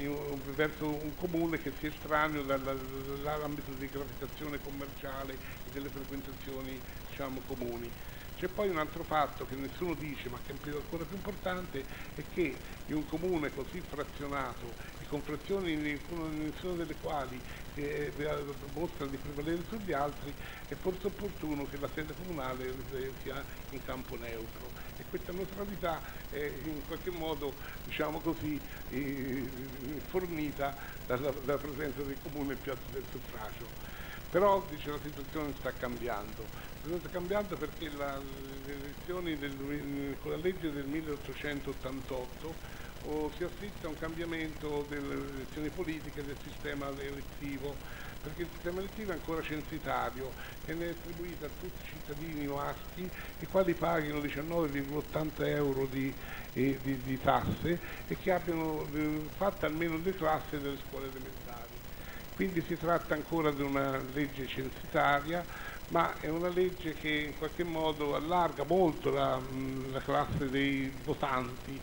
verso un comune che sia estraneo dall'ambito di gravitazione commerciale e delle frequentazioni, diciamo, comuni. C'è poi un altro fatto che nessuno dice, ma che è ancora più importante, è che in un comune così frazionato e con frazioni nessuna delle quali eh, mostra di prevalere sugli altri, è forse opportuno che la sede comunale sia in campo neutro, e questa neutralità è in qualche modo, diciamo così, eh, fornita dalla, dalla presenza del comune in piazza del suffragio. Però, dice, la situazione sta cambiando, sta cambiando perché la, le elezioni del, con la legge del milleottocentottantotto oh, si assiste a un cambiamento delle elezioni politiche del sistema elettivo, perché il sistema elettivo è ancora censitario e ne è attribuito a tutti i cittadini maschi, i quali paghino diciannove virgola ottanta euro di, eh, di, di tasse e che abbiano eh, fatto almeno due classi delle scuole elementari. Quindi si tratta ancora di una legge censitaria, ma è una legge che in qualche modo allarga molto la, la classe dei votanti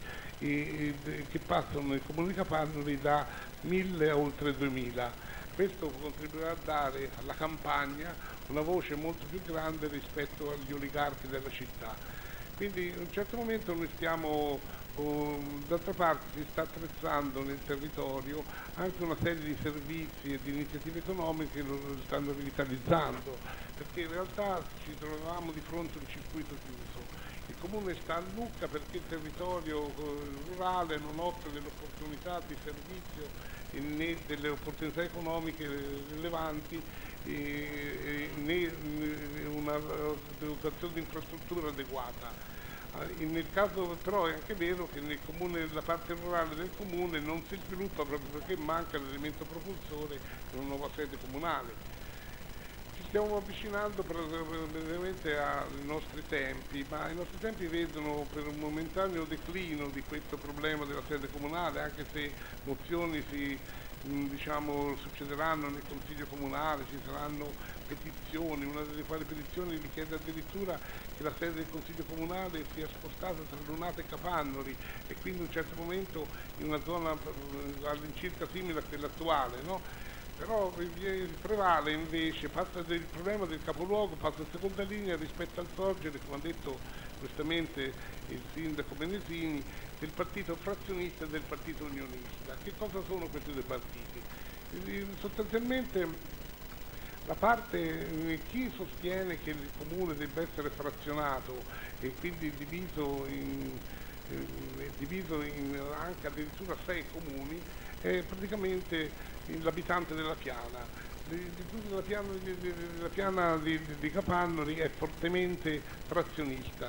e, e, che passano nel comune di Capannori da mille a oltre duemila. Questo contribuirà a dare alla campagna una voce molto più grande rispetto agli oligarchi della città. Quindi in un certo momento noi stiamo, oh, d'altra parte si sta attrezzando nel territorio anche una serie di servizi e di iniziative economiche che lo stanno rivitalizzando, perché in realtà ci trovavamo di fronte a un circuito chiuso. Il comune sta a Lucca perché il territorio rurale non offre delle opportunità di servizio né delle opportunità economiche rilevanti eh, né una dotazione di infrastruttura adeguata. Nel caso però è anche vero che nel comune, nella parte rurale del comune non si sviluppa proprio perché manca l'elemento propulsore di una nuova sede comunale. Ci stiamo avvicinando praticamente ai nostri tempi, ma i nostri tempi vedono per un momentaneo declino di questo problema della sede comunale, anche se mozioni si diciamo, succederanno nel Consiglio Comunale, ci saranno petizioni, una delle quali petizioni richiede addirittura che la sede del Consiglio Comunale sia spostata tra Lunate e Capannori e quindi in un certo momento in una zona all'incirca simile a quella attuale, no? Però prevale invece, passa del, il problema del capoluogo passa in seconda linea rispetto al sorgere, come ha detto giustamente il sindaco Benesini, del partito frazionista e del partito unionista. Che cosa sono questi due partiti? Sostanzialmente la parte, chi sostiene che il comune debba essere frazionato e quindi diviso in, eh, diviso in anche addirittura sei comuni, è praticamente l'abitante della piana. La piana, la piana di, di Capannori è fortemente frazionista,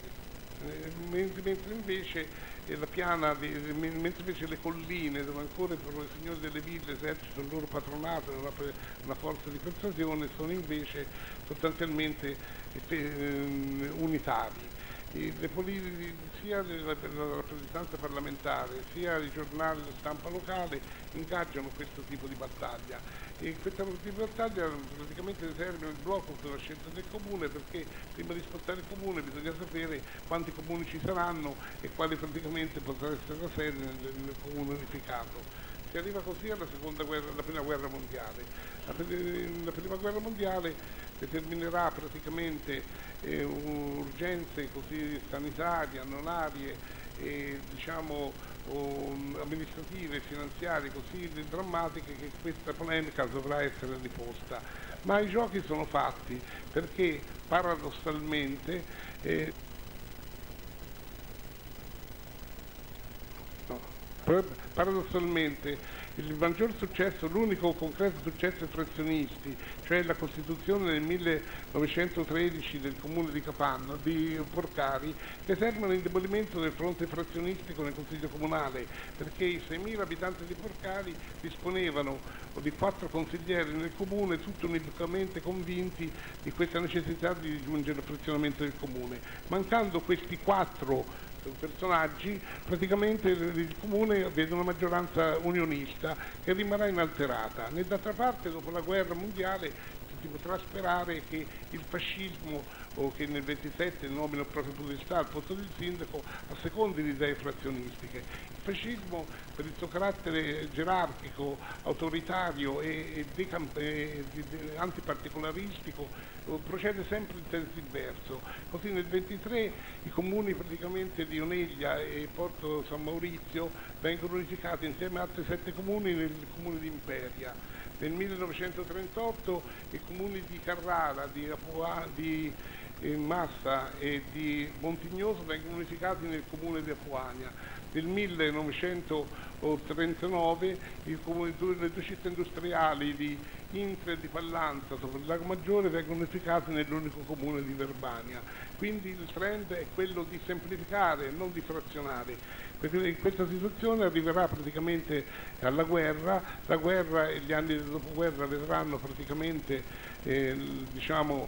mentre invece la piana di, mentre invece le colline dove ancora i signori delle ville esercitano il loro patronato, una, una forza di persuasione, sono invece sostanzialmente eh, unitari. E le politiche, sia la, la rappresentanza parlamentare sia i giornali di stampa locale ingaggiano questo tipo di battaglia e questa tipo di battaglia praticamente determina il blocco della scelta del comune, perché prima di spostare il comune bisogna sapere quanti comuni ci saranno e quali praticamente potrà essere la sede nel, nel comune unificato. Si arriva così alla seconda guerra, alla prima guerra mondiale. La, la prima guerra mondiale determinerà praticamente eh, urgenze così sanitarie, annonarie e diciamo um, amministrative, finanziarie così drammatiche che questa polemica dovrà essere riposta. Ma i giochi sono fatti perché paradossalmente eh, no, paradossalmente il maggior successo, l'unico concreto successo ai frazionisti, cioè la costituzione nel millenovecentotredici del comune di Capanno, di Porcari, determina l'indebolimento del fronte frazionistico nel Consiglio Comunale, perché i seimila abitanti di Porcari disponevano di quattro consiglieri nel comune, tutti unicamente convinti di questa necessità di giungere al frazionamento del comune. Mancando questi quattro personaggi, praticamente il comune vede una maggioranza unionista che rimarrà inalterata. D'altra parte, dopo la guerra mondiale si potrà sperare che il fascismo, o che nel ventisette nomina il proprio podestà al posto del sindaco, assecondi le idee frazionistiche. Il fascismo, per il suo carattere gerarchico, autoritario e, e, e, e antiparticolaristico, procede sempre in senso inverso. Così nel ventitré i comuni praticamente di Oneglia e Porto San Maurizio vengono unificati insieme a altri sette comuni nel comune di Imperia. Nel millenovecentotrentotto i comuni di Carrara, di, Apua, di eh, Massa e di Montignoso vengono unificati nel comune di Apuania. Nel millenovecentotrentanove il comune, le due città industriali di Intre e di Pallanza sopra il Lago Maggiore vengono unificati nell'unico comune di Verbania. Quindi il trend è quello di semplificare, non di frazionare. Perché in questa situazione arriverà praticamente alla guerra, la guerra e gli anni del dopoguerra vedranno praticamente eh, diciamo,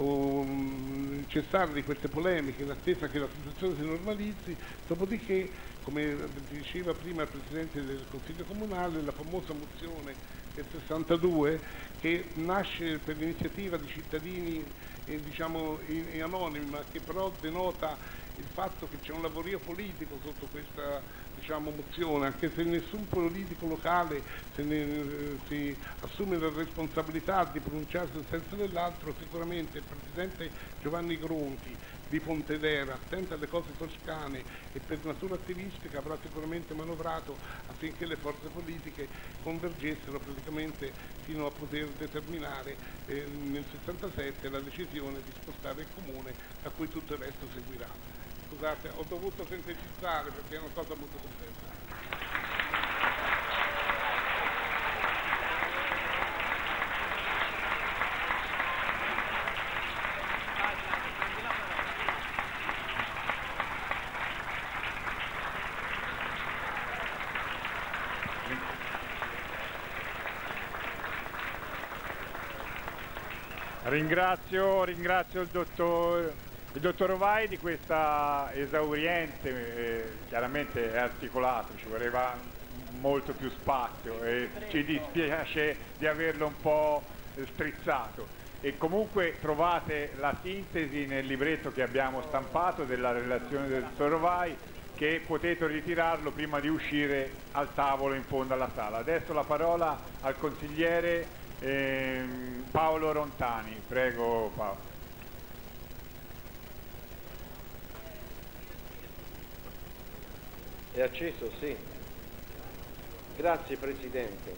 um, cessare di queste polemiche in attesa che la situazione si normalizzi, dopodiché, come diceva prima il Presidente del Consiglio Comunale, la famosa mozione del sessantadue che nasce per l'iniziativa di cittadini eh, diciamo, in, in anonimi, ma che però denota il fatto che c'è un lavorio politico sotto questa diciamo, mozione, anche se nessun politico locale se ne, si assume la responsabilità di pronunciarsi in senso dell'altro, sicuramente il Presidente Giovanni Gronchi di Pontedera, attento alle cose toscane e per natura attivistica, avrà sicuramente manovrato affinché le forze politiche convergessero praticamente fino a poter determinare eh, nel sessantasette la decisione di spostare il comune, da cui tutto il resto seguirà. scusate, ho dovuto sintetizzare perché non sono avuto tempo.
Ringrazio, ringrazio il dottor, il dottor Rovai di questa esauriente, eh, chiaramente è articolato, ci voleva molto più spazio e ci dispiace di averlo un po' strizzato. E comunque trovate la sintesi nel libretto che abbiamo stampato della relazione del dottor Rovai, che potete ritirarlo prima di uscire al tavolo in fondo alla sala. Adesso la parola al consigliere Eh, Paolo Rontani, prego Paolo.
È acceso? Sì. Grazie Presidente.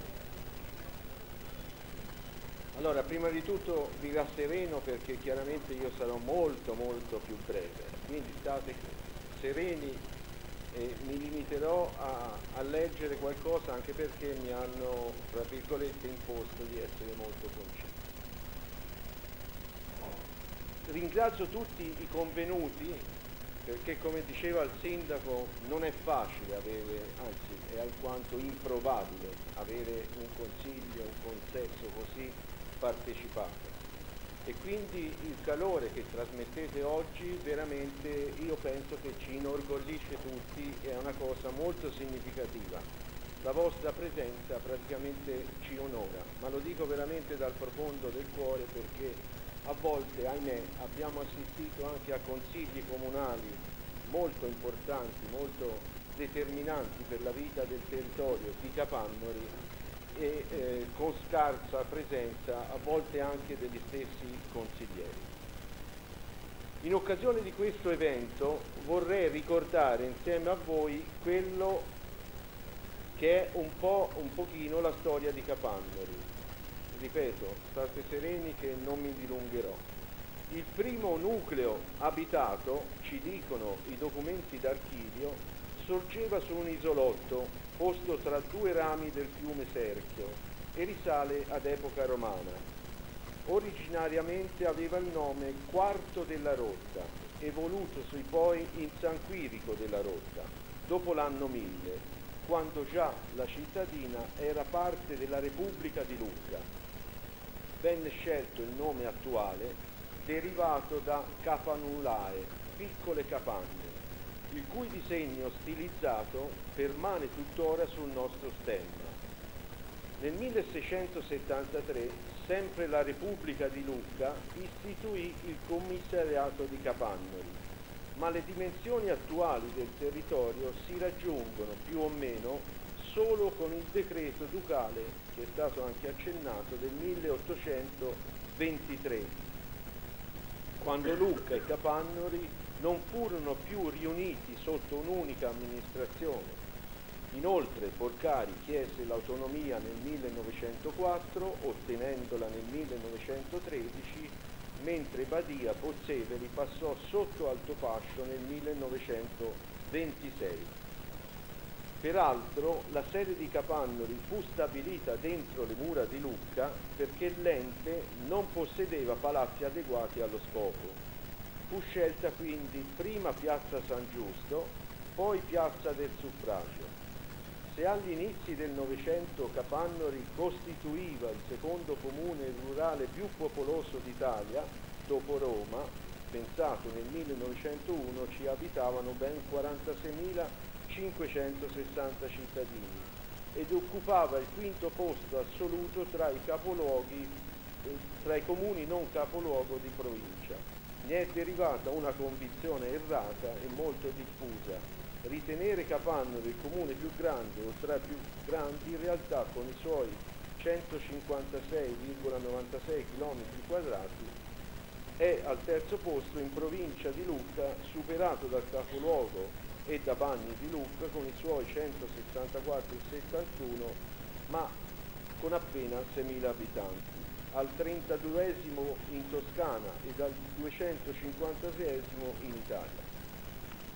Allora, prima di tutto vi rassereno perché chiaramente io sarò molto molto più breve, quindi state sereni e mi limiterò a, a leggere qualcosa anche perché mi hanno, tra virgolette, imposto di essere molto conciso. Ringrazio tutti i convenuti perché, come diceva il Sindaco, non è facile avere, anzi è alquanto improbabile avere un consiglio, un consesso così partecipato. E quindi il calore che trasmettete oggi veramente io penso che ci inorgoglisce tutti, è una cosa molto significativa. La vostra presenza praticamente ci onora, ma lo dico veramente dal profondo del cuore perché a volte, ahimè, abbiamo assistito anche a consigli comunali molto importanti, molto determinanti per la vita del territorio di Capannori e eh, con scarsa presenza a volte anche degli stessi consiglieri. In occasione di questo evento vorrei ricordare insieme a voi quello che è un po' un pochino la storia di Capannori. Ripeto, state sereni che non mi dilungherò. Il primo nucleo abitato, ci dicono i documenti d'archivio, sorgeva su un isolotto posto tra due rami del fiume Serchio e risale ad epoca romana. Originariamente aveva il nome Quarto della Rotta, evolutosi poi in San Quirico della Rotta, dopo l'anno mille, quando già la cittadina era parte della Repubblica di Lucca. Venne scelto il nome attuale, derivato da Capanulae, piccole capanne, il cui disegno stilizzato permane tuttora sul nostro stemma. Nel milleseicentosettantatré, sempre la Repubblica di Lucca istituì il commissariato di Capannori, ma le dimensioni attuali del territorio si raggiungono più o meno solo con il decreto ducale, che è stato anche accennato, del milleottocentoventitré, quando Lucca e Capannori non furono più riuniti sotto un'unica amministrazione. Inoltre Porcari chiese l'autonomia nel millenovecentoquattro, ottenendola nel millenovecentotredici, mentre Badia Pozzeveri passò sotto Altopascio nel millenovecentoventisei. Peraltro la sede di Capannori fu stabilita dentro le mura di Lucca perché l'ente non possedeva palazzi adeguati allo scopo. Fu scelta quindi prima Piazza San Giusto, poi Piazza del Suffragio. Se agli inizi del Novecento Capannori costituiva il secondo comune rurale più popoloso d'Italia, dopo Roma, pensato nel millenovecentouno ci abitavano ben quarantaseimilacinquecentosessanta cittadini ed occupava il quinto posto assoluto tra i capoluoghi, tra i comuni non capoluogo di provincia. Ne è derivata una convinzione errata e molto diffusa: ritenere Capannori il comune più grande o tra i più grandi, in realtà con i suoi centocinquantasei virgola novantasei chilometri quadrati è al terzo posto in provincia di Lucca, superato dal capoluogo e da Bagni di Lucca con i suoi centosessantaquattro virgola settantuno, ma con appena seimila abitanti, al trentaduesimo in Toscana ed al duecentocinquantaseiesimo in Italia.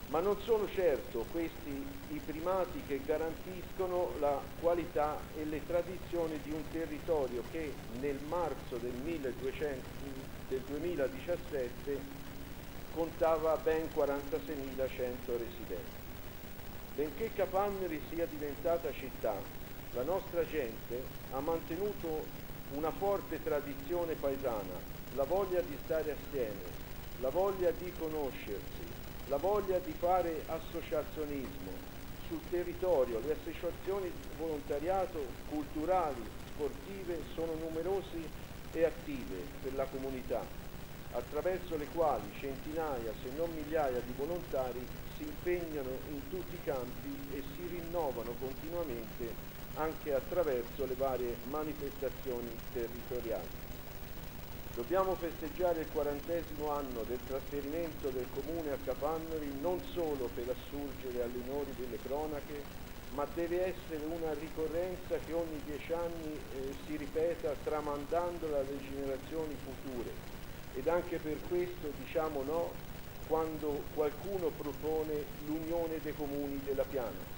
Ma non sono certo questi i primati che garantiscono la qualità e le tradizioni di un territorio che nel marzo del, milleduecento, del duemiladiciassette contava ben quarantaseimilacento residenti. Benché Capannari sia diventata città, la nostra gente ha mantenuto una forte tradizione paesana, la voglia di stare assieme, la voglia di conoscersi, la voglia di fare associazionismo sul territorio. Le associazioni di volontariato culturali, sportive sono numerose e attive per la comunità, attraverso le quali centinaia se non migliaia di volontari si impegnano in tutti i campi e si rinnovano continuamente anche attraverso le varie manifestazioni territoriali. Dobbiamo festeggiare il quarantesimo anno del trasferimento del Comune a Capannari non solo per assurgere agli onori delle cronache, ma deve essere una ricorrenza che ogni dieci anni eh, si ripeta tramandandola alle generazioni future. Ed anche per questo diciamo no quando qualcuno propone l'unione dei comuni della Piana.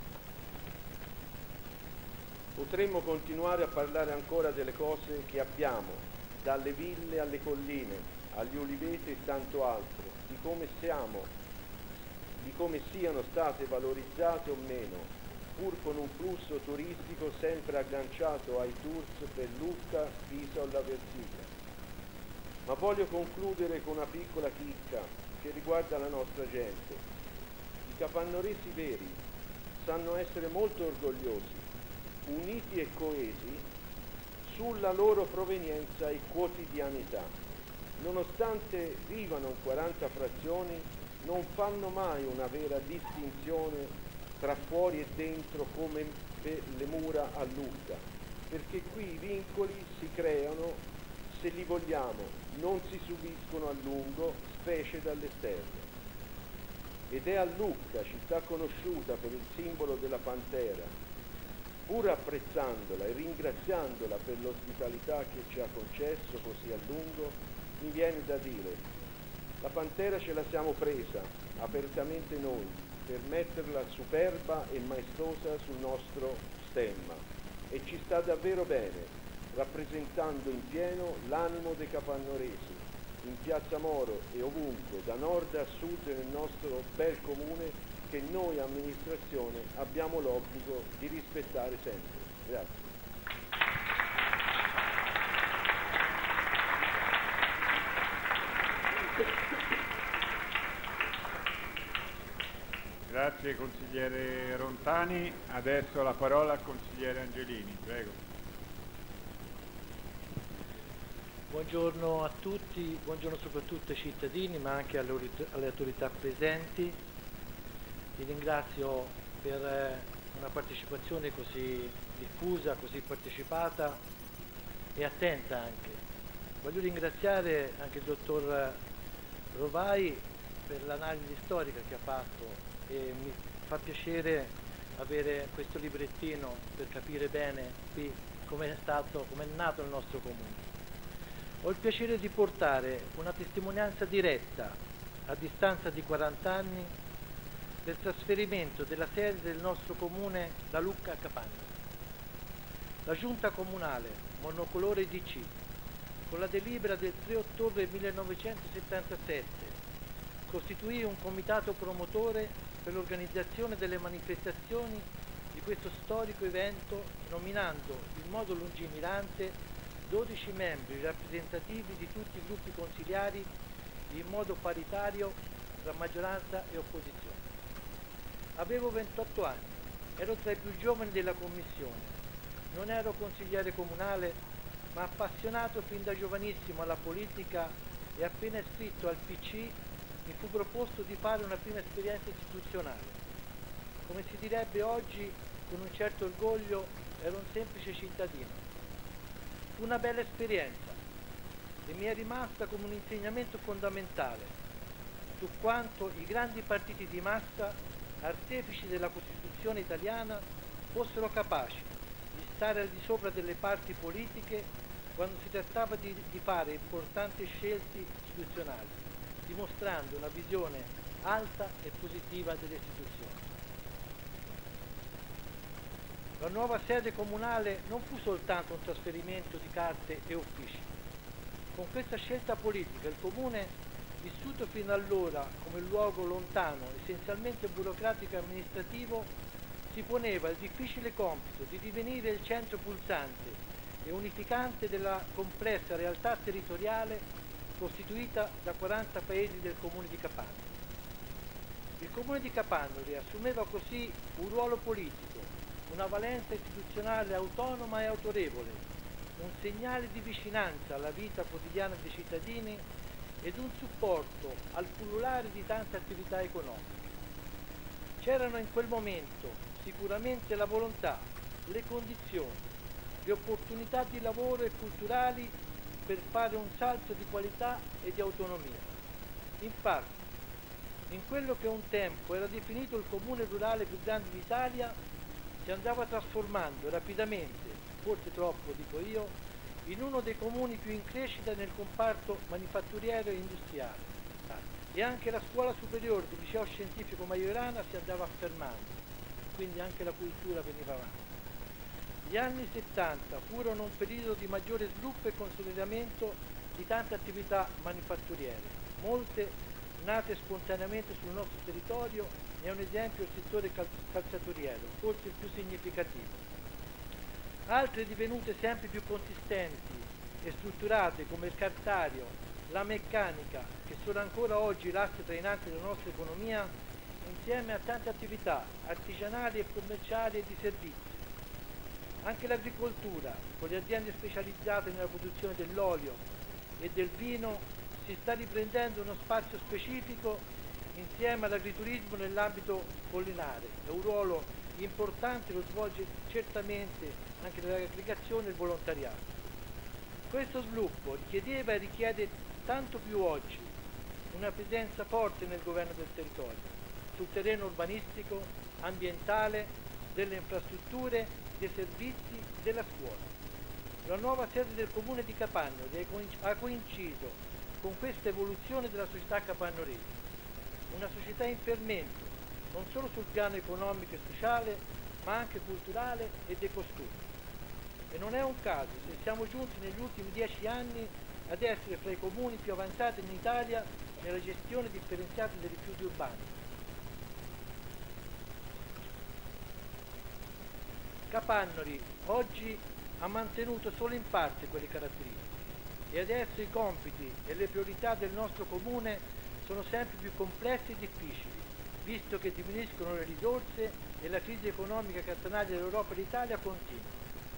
Potremmo continuare a parlare ancora delle cose che abbiamo, dalle ville alle colline, agli uliveti e tanto altro, di come siamo, di come siano state valorizzate o meno, pur con un flusso turistico sempre agganciato ai tours per Lucca, Pisa o la Versilia. Ma voglio concludere con una piccola chicca che riguarda la nostra gente. I capannoresi veri sanno essere molto orgogliosi, uniti e coesi sulla loro provenienza e quotidianità. Nonostante vivano in quaranta frazioni, non fanno mai una vera distinzione tra fuori e dentro come per le mura a Lucca, perché qui i vincoli si creano, se li vogliamo, non si subiscono a lungo, specie dall'esterno. Ed è a Lucca, città conosciuta per il simbolo della pantera, pur apprezzandola e ringraziandola per l'ospitalità che ci ha concesso così a lungo, mi viene da dire, la pantera ce la siamo presa, apertamente noi, per metterla superba e maestosa sul nostro stemma, e ci sta davvero bene, rappresentando in pieno l'animo dei capannoresi, in Piazza Moro e ovunque, da nord a sud nel nostro bel comune, che noi amministrazione abbiamo l'obbligo di rispettare sempre. Grazie.
Grazie consigliere Rontani. Adesso la parola al consigliere Angelini. Prego.
Buongiorno a tutti, buongiorno soprattutto ai cittadini ma anche alle, alle autorità presenti. Vi ringrazio per una partecipazione così diffusa, così partecipata e attenta anche. Voglio ringraziare anche il dottor Rovai per l'analisi storica che ha fatto e mi fa piacere avere questo librettino per capire bene qui come è stato, come è nato il nostro comune. Ho il piacere di portare una testimonianza diretta a distanza di quaranta anni del trasferimento della sede del nostro comune da Lucca a Capannari. La giunta comunale monocolore D C, con la delibera del tre ottobre millenovecentosettantasette, costituì un comitato promotore per l'organizzazione delle manifestazioni di questo storico evento, nominando in modo lungimirante dodici membri rappresentativi di tutti i gruppi consiliari in modo paritario tra maggioranza e opposizione. Avevo ventotto anni, ero tra i più giovani della commissione, non ero consigliere comunale, ma appassionato fin da giovanissimo alla politica e appena iscritto al P C mi fu proposto di fare una prima esperienza istituzionale. Come si direbbe oggi, con un certo orgoglio, ero un semplice cittadino. Fu una bella esperienza e mi è rimasta come un insegnamento fondamentale su quanto i grandi partiti di massa, artefici della Costituzione italiana, fossero capaci di stare al di sopra delle parti politiche quando si trattava di, di fare importanti scelte istituzionali, dimostrando una visione alta e positiva delle istituzioni. La nuova sede comunale non fu soltanto un trasferimento di carte e uffici. Con questa scelta politica il Comune, vissuto fino allora come luogo lontano, essenzialmente burocratico e amministrativo, si poneva il difficile compito di divenire il centro pulsante e unificante della complessa realtà territoriale costituita da quaranta paesi del Comune di Capannori. Il Comune di Capannori assumeva così un ruolo politico, una valenza istituzionale autonoma e autorevole, un segnale di vicinanza alla vita quotidiana dei cittadini ed un supporto al pullulare di tante attività economiche. C'erano in quel momento sicuramente la volontà, le condizioni, le opportunità di lavoro e culturali per fare un salto di qualità e di autonomia. Infatti, in quello che un tempo era definito il comune rurale più grande d'Italia, si andava trasformando rapidamente, forse troppo dico io, in uno dei comuni più in crescita nel comparto manifatturiero e industriale. E anche la scuola superiore del liceo scientifico Majorana si andava affermando, quindi anche la cultura veniva avanti. Gli anni settanta furono un periodo di maggiore sviluppo e consolidamento di tante attività manifatturiere, molte nate spontaneamente sul nostro territorio. Ne è un esempio il settore cal- calzaturiero, forse il più significativo. Altre divenute sempre più consistenti e strutturate come il calcario, la meccanica, che sono ancora oggi l'asse trainante della nostra economia, insieme a tante attività artigianali e commerciali e di servizi. Anche l'agricoltura, con le aziende specializzate nella produzione dell'olio e del vino, si sta riprendendo uno spazio specifico insieme all'agriturismo nell'ambito collinare, e un ruolo importante lo svolge certamente anche nell'aggregazione e il volontariato. Questo sviluppo richiedeva e richiede tanto più oggi una presenza forte nel governo del territorio, sul terreno urbanistico, ambientale, delle infrastrutture, dei servizi, della scuola. La nuova sede del Comune di Capannori ha coinciso con questa evoluzione della società capannorese, una società in fermento, non solo sul piano economico e sociale, ma anche culturale e dei costumi. E non è un caso se siamo giunti negli ultimi dieci anni ad essere fra i comuni più avanzati in Italia nella gestione differenziata dei rifiuti urbani. Capannori oggi ha mantenuto solo in parte quelle caratteristiche e adesso i compiti e le priorità del nostro comune sono sempre più complessi e difficili, visto che diminuiscono le risorse e la crisi economica che attanaglia l'Europa e l'Italia continua.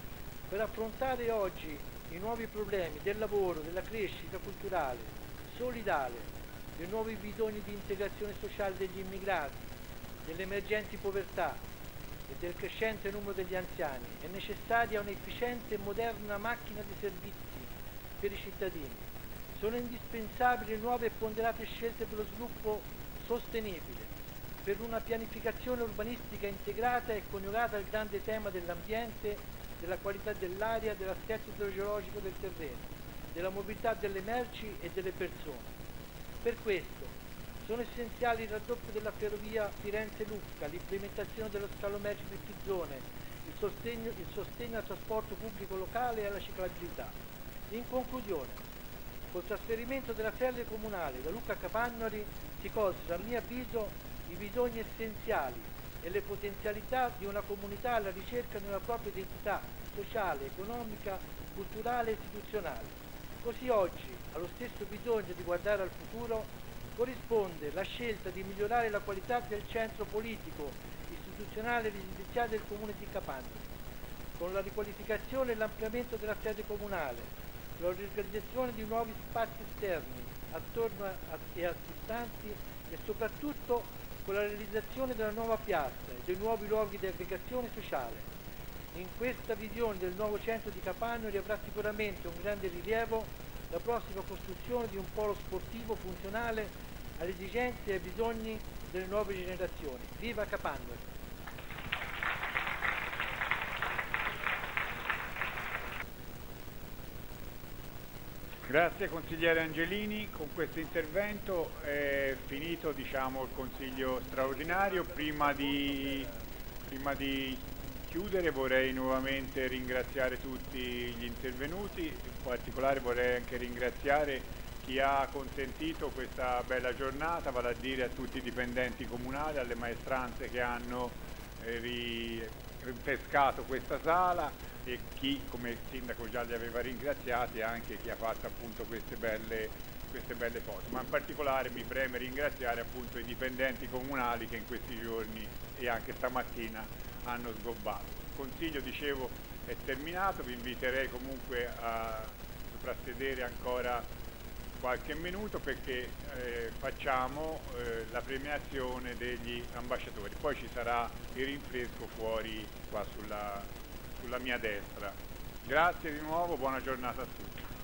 Per affrontare oggi i nuovi problemi del lavoro, della crescita culturale, solidale, dei nuovi bisogni di integrazione sociale degli immigrati, delle emergenti povertà e del crescente numero degli anziani, è necessaria un'efficiente e moderna macchina di servizi per i cittadini. Sono indispensabili nuove e ponderate scelte per lo sviluppo sostenibile, per una pianificazione urbanistica integrata e coniugata al grande tema dell'ambiente, della qualità dell'aria, dell'assetto idrogeologico del terreno, della mobilità delle merci e delle persone. Per questo sono essenziali il raddoppio della ferrovia Firenze-Lucca, l'implementazione dello scalo merci di Fizzone, il sostegno, il sostegno al trasporto pubblico locale e alla ciclabilità. In conclusione, col trasferimento della sede comunale da Lucca a Capannori si colsero, a mio avviso, i bisogni essenziali e le potenzialità di una comunità alla ricerca della propria identità sociale, economica, culturale e istituzionale. Così oggi, allo stesso bisogno di guardare al futuro, corrisponde la scelta di migliorare la qualità del centro politico, istituzionale e residenziale del Comune di Capannori, con la riqualificazione e l'ampliamento della sede comunale, l'organizzazione di nuovi spazi esterni attorno a, a, e antistante e soprattutto con la realizzazione della nuova piazza e dei nuovi luoghi di aggregazione sociale. In questa visione del nuovo centro di Capannori avrà sicuramente un grande rilievo la prossima costruzione di un polo sportivo funzionale alle esigenze e ai bisogni delle nuove generazioni. Viva Capannori!
Grazie consigliere Angelini, con questo intervento è finito diciamo, il Consiglio straordinario. Prima di, prima di chiudere vorrei nuovamente ringraziare tutti gli intervenuti, in particolare vorrei anche ringraziare chi ha consentito questa bella giornata, vale a dire a tutti i dipendenti comunali, alle maestranze che hanno eh, rinfrescato questa sala, e chi, come il sindaco già li aveva ringraziati, anche chi ha fatto appunto queste belle, queste belle foto. Ma in particolare mi preme ringraziare appunto i dipendenti comunali che in questi giorni e anche stamattina hanno sgobbato. Il consiglio, dicevo, è terminato, vi inviterei comunque a soprassedere ancora qualche minuto perché eh, facciamo eh, la premiazione degli ambasciatori, poi ci sarà il rinfresco fuori qua sulla, sulla mia destra. Grazie di nuovo, buona giornata a tutti.